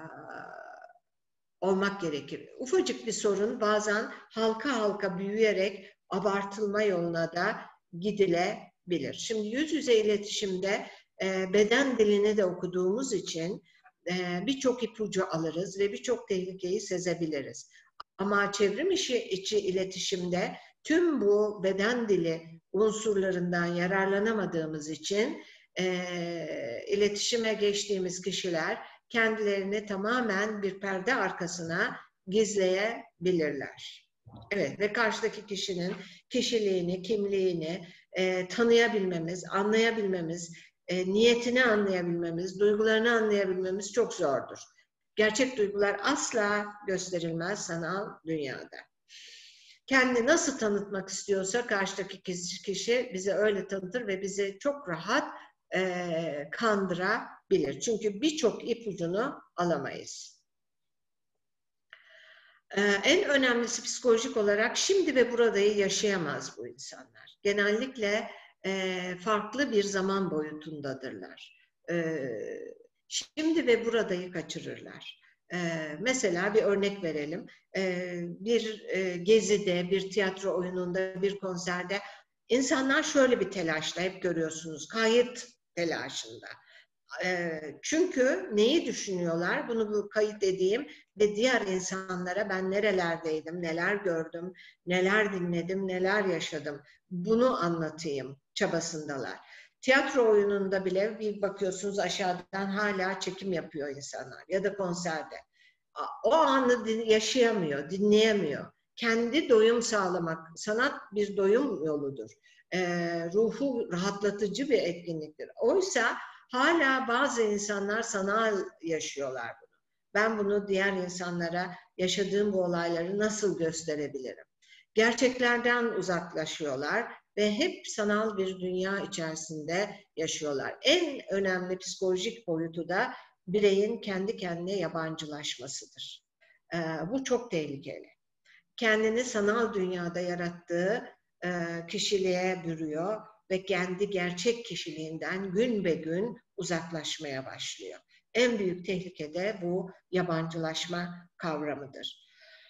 olmak gerekir. Ufacık bir sorun bazen halka halka büyüyerek abartılma yoluna da gidilebilir. Şimdi yüz yüze iletişimde e, beden dilini de okuduğumuz için e, birçok ipucu alırız ve birçok tehlikeyi sezebiliriz. Ama çevrim içi, içi iletişimde tüm bu beden dili unsurlarından yararlanamadığımız için e, iletişime geçtiğimiz kişiler kendilerini tamamen bir perde arkasına gizleyebilirler. Evet ve karşıdaki kişinin kişiliğini, kimliğini e, tanıyabilmemiz, anlayabilmemiz, e, niyetini anlayabilmemiz, duygularını anlayabilmemiz çok zordur. Gerçek duygular asla gösterilmez sanal dünyada. Kendini nasıl tanıtmak istiyorsa karşıdaki kişi bize öyle tanıtır ve bizi çok rahat e, kandırabilir. Çünkü birçok ipucunu alamayız. E, en önemlisi psikolojik olarak şimdi ve buradayı yaşayamaz bu insanlar. Genellikle e, farklı bir zaman boyutundadırlar. E, şimdi ve buradayı kaçırırlar. Ee, mesela bir örnek verelim. Ee, bir e, gezide, bir tiyatro oyununda, bir konserde insanlar şöyle bir telaşla hep görüyorsunuz. Kayıt telaşında. Ee, çünkü neyi düşünüyorlar? Bunu bu kayıt edeyim ve diğer insanlara ben nerelerdeydim, neler gördüm, neler dinledim, neler yaşadım. Bunu anlatayım çabasındalar. Tiyatro oyununda bile bir bakıyorsunuz aşağıdan hala çekim yapıyor insanlar ya da konserde. O anı yaşayamıyor, dinleyemiyor. Kendi doyum sağlamak, sanat bir doyum yoludur. Ee, ruhu rahatlatıcı bir etkinliktir. Oysa hala bazı insanlar sanal yaşıyorlar bunu. Ben bunu diğer insanlara yaşadığım bu olayları nasıl gösterebilirim? Gerçeklerden uzaklaşıyorlar ve hep sanal bir dünya içerisinde yaşıyorlar. En önemli psikolojik boyutu da bireyin kendi kendine yabancılaşmasıdır. Ee, bu çok tehlikeli. Kendini sanal dünyada yarattığı e, kişiliğe bürüyor ve kendi gerçek kişiliğinden gün be gün uzaklaşmaya başlıyor. En büyük tehlike de bu yabancılaşma kavramıdır.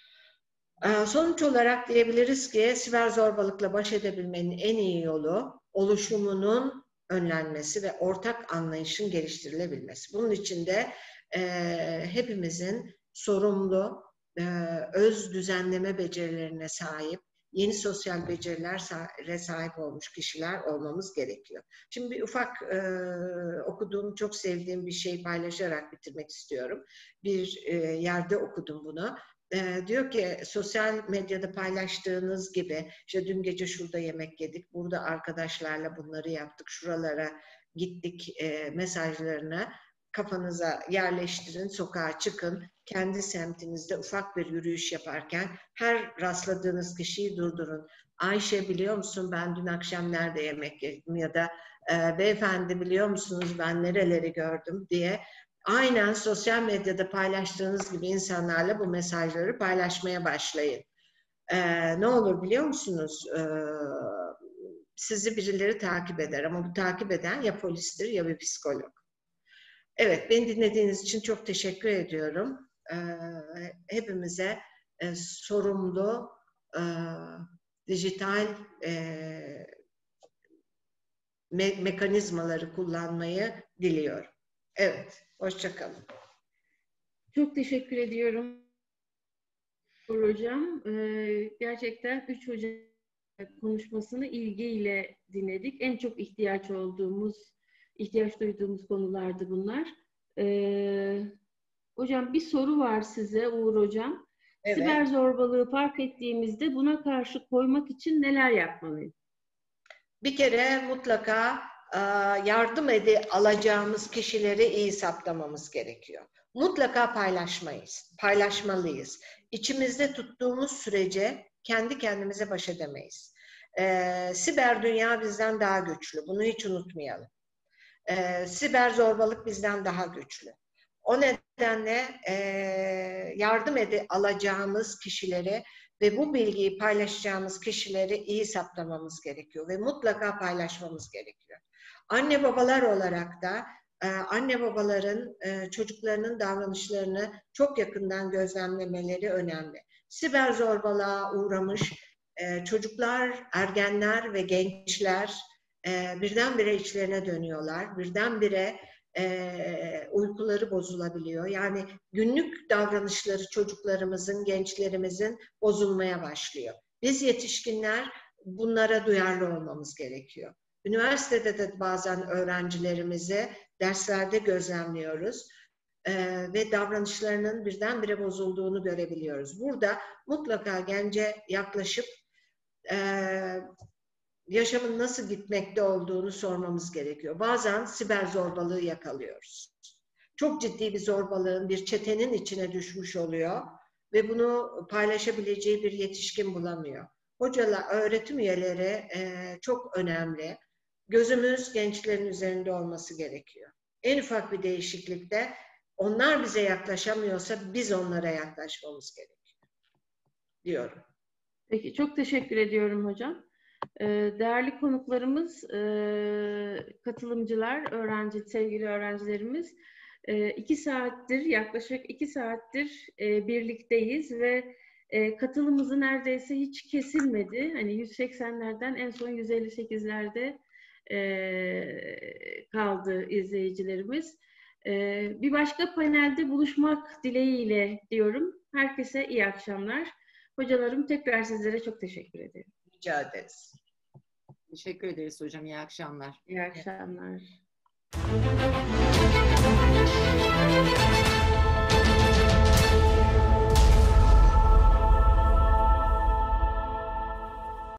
Sonuç olarak diyebiliriz ki siber zorbalıkla baş edebilmenin en iyi yolu oluşumunun önlenmesi ve ortak anlayışın geliştirilebilmesi. Bunun için de e, hepimizin sorumlu, e, öz düzenleme becerilerine sahip, yeni sosyal becerilere sahip olmuş kişiler olmamız gerekiyor. Şimdi bir ufak e, okuduğum, çok sevdiğim bir şey paylaşarak bitirmek istiyorum. Bir e, yerde okudum bunu. E, diyor ki sosyal medyada paylaştığınız gibi işte dün gece şurada yemek yedik, burada arkadaşlarla bunları yaptık, şuralara gittik e, mesajlarını kafanıza yerleştirin, sokağa çıkın, kendi semtinizde ufak bir yürüyüş yaparken her rastladığınız kişiyi durdurun. Ayşe biliyor musun ben dün akşam nerede yemek yedim ya da e, beyefendi biliyor musunuz ben nereleri gördüm diye aynen sosyal medyada paylaştığınız gibi insanlarla bu mesajları paylaşmaya başlayın. Ee, ne olur biliyor musunuz? Ee, sizi birileri takip eder ama bu takip eden ya polistir ya bir psikolog. Evet, beni dinlediğiniz için çok teşekkür ediyorum. Ee, hepimize e, sorumlu, e, dijital e, me mekanizmaları kullanmayı diliyorum. Evet. Hoşçakalın. Çok teşekkür ediyorum hocam. Ee, gerçekten üç hocam konuşmasını ilgiyle dinledik. En çok ihtiyaç olduğumuz, ihtiyaç duyduğumuz konulardı bunlar. Ee, hocam bir soru var size Uğur hocam. Evet. Siber zorbalığı fark ettiğimizde buna karşı koymak için neler yapmalıyız? Bir kere mutlaka yardım ede alacağımız kişileri iyi saptamamız gerekiyor. Mutlaka paylaşmayız, paylaşmalıyız. İçimizde tuttuğumuz sürece kendi kendimize baş edemeyiz. Ee, siber dünya bizden daha güçlü, bunu hiç unutmayalım. Ee, siber zorbalık bizden daha güçlü. O nedenle e, yardım ede alacağımız kişileri ve bu bilgiyi paylaşacağımız kişileri iyi saptamamız gerekiyor ve mutlaka paylaşmamız gerekiyor. Anne babalar olarak da e, anne babaların e, çocuklarının davranışlarını çok yakından gözlemlemeleri önemli. Siber zorbalığa uğramış e, çocuklar, ergenler ve gençler e, birdenbire içlerine dönüyorlar. Birdenbire e, uykuları bozulabiliyor. Yani günlük davranışları çocuklarımızın, gençlerimizin bozulmaya başlıyor. Biz yetişkinler bunlara duyarlı olmamız gerekiyor. Üniversitede de bazen öğrencilerimizi derslerde gözlemliyoruz ee, ve davranışlarının birdenbire bozulduğunu görebiliyoruz. Burada mutlaka gence yaklaşıp e, yaşamın nasıl gitmekte olduğunu sormamız gerekiyor. Bazen siber zorbalığı yakalıyoruz. çok ciddi bir zorbalığın, bir çetenin içine düşmüş oluyor ve bunu paylaşabileceği bir yetişkin bulamıyor. Hocalar, öğretim üyeleri e, çok önemli. Gözümüz gençlerin üzerinde olması gerekiyor. En ufak bir değişiklikte onlar bize yaklaşamıyorsa biz onlara yaklaşmamız gerekiyor diyorum. Peki, çok teşekkür ediyorum hocam. Değerli konuklarımız, katılımcılar, öğrenci, sevgili öğrencilerimiz, iki saattir, yaklaşık iki saattir birlikteyiz ve katılımımızı neredeyse hiç kesilmedi. Hani yüz seksenlerden en son yüz elli sekizlerde kaldı izleyicilerimiz. Bir başka panelde buluşmak dileğiyle diyorum. Herkese iyi akşamlar. Hocalarım, tekrar sizlere çok teşekkür ederim. Rica ederiz. Teşekkür ederiz hocam. İyi akşamlar. İyi akşamlar.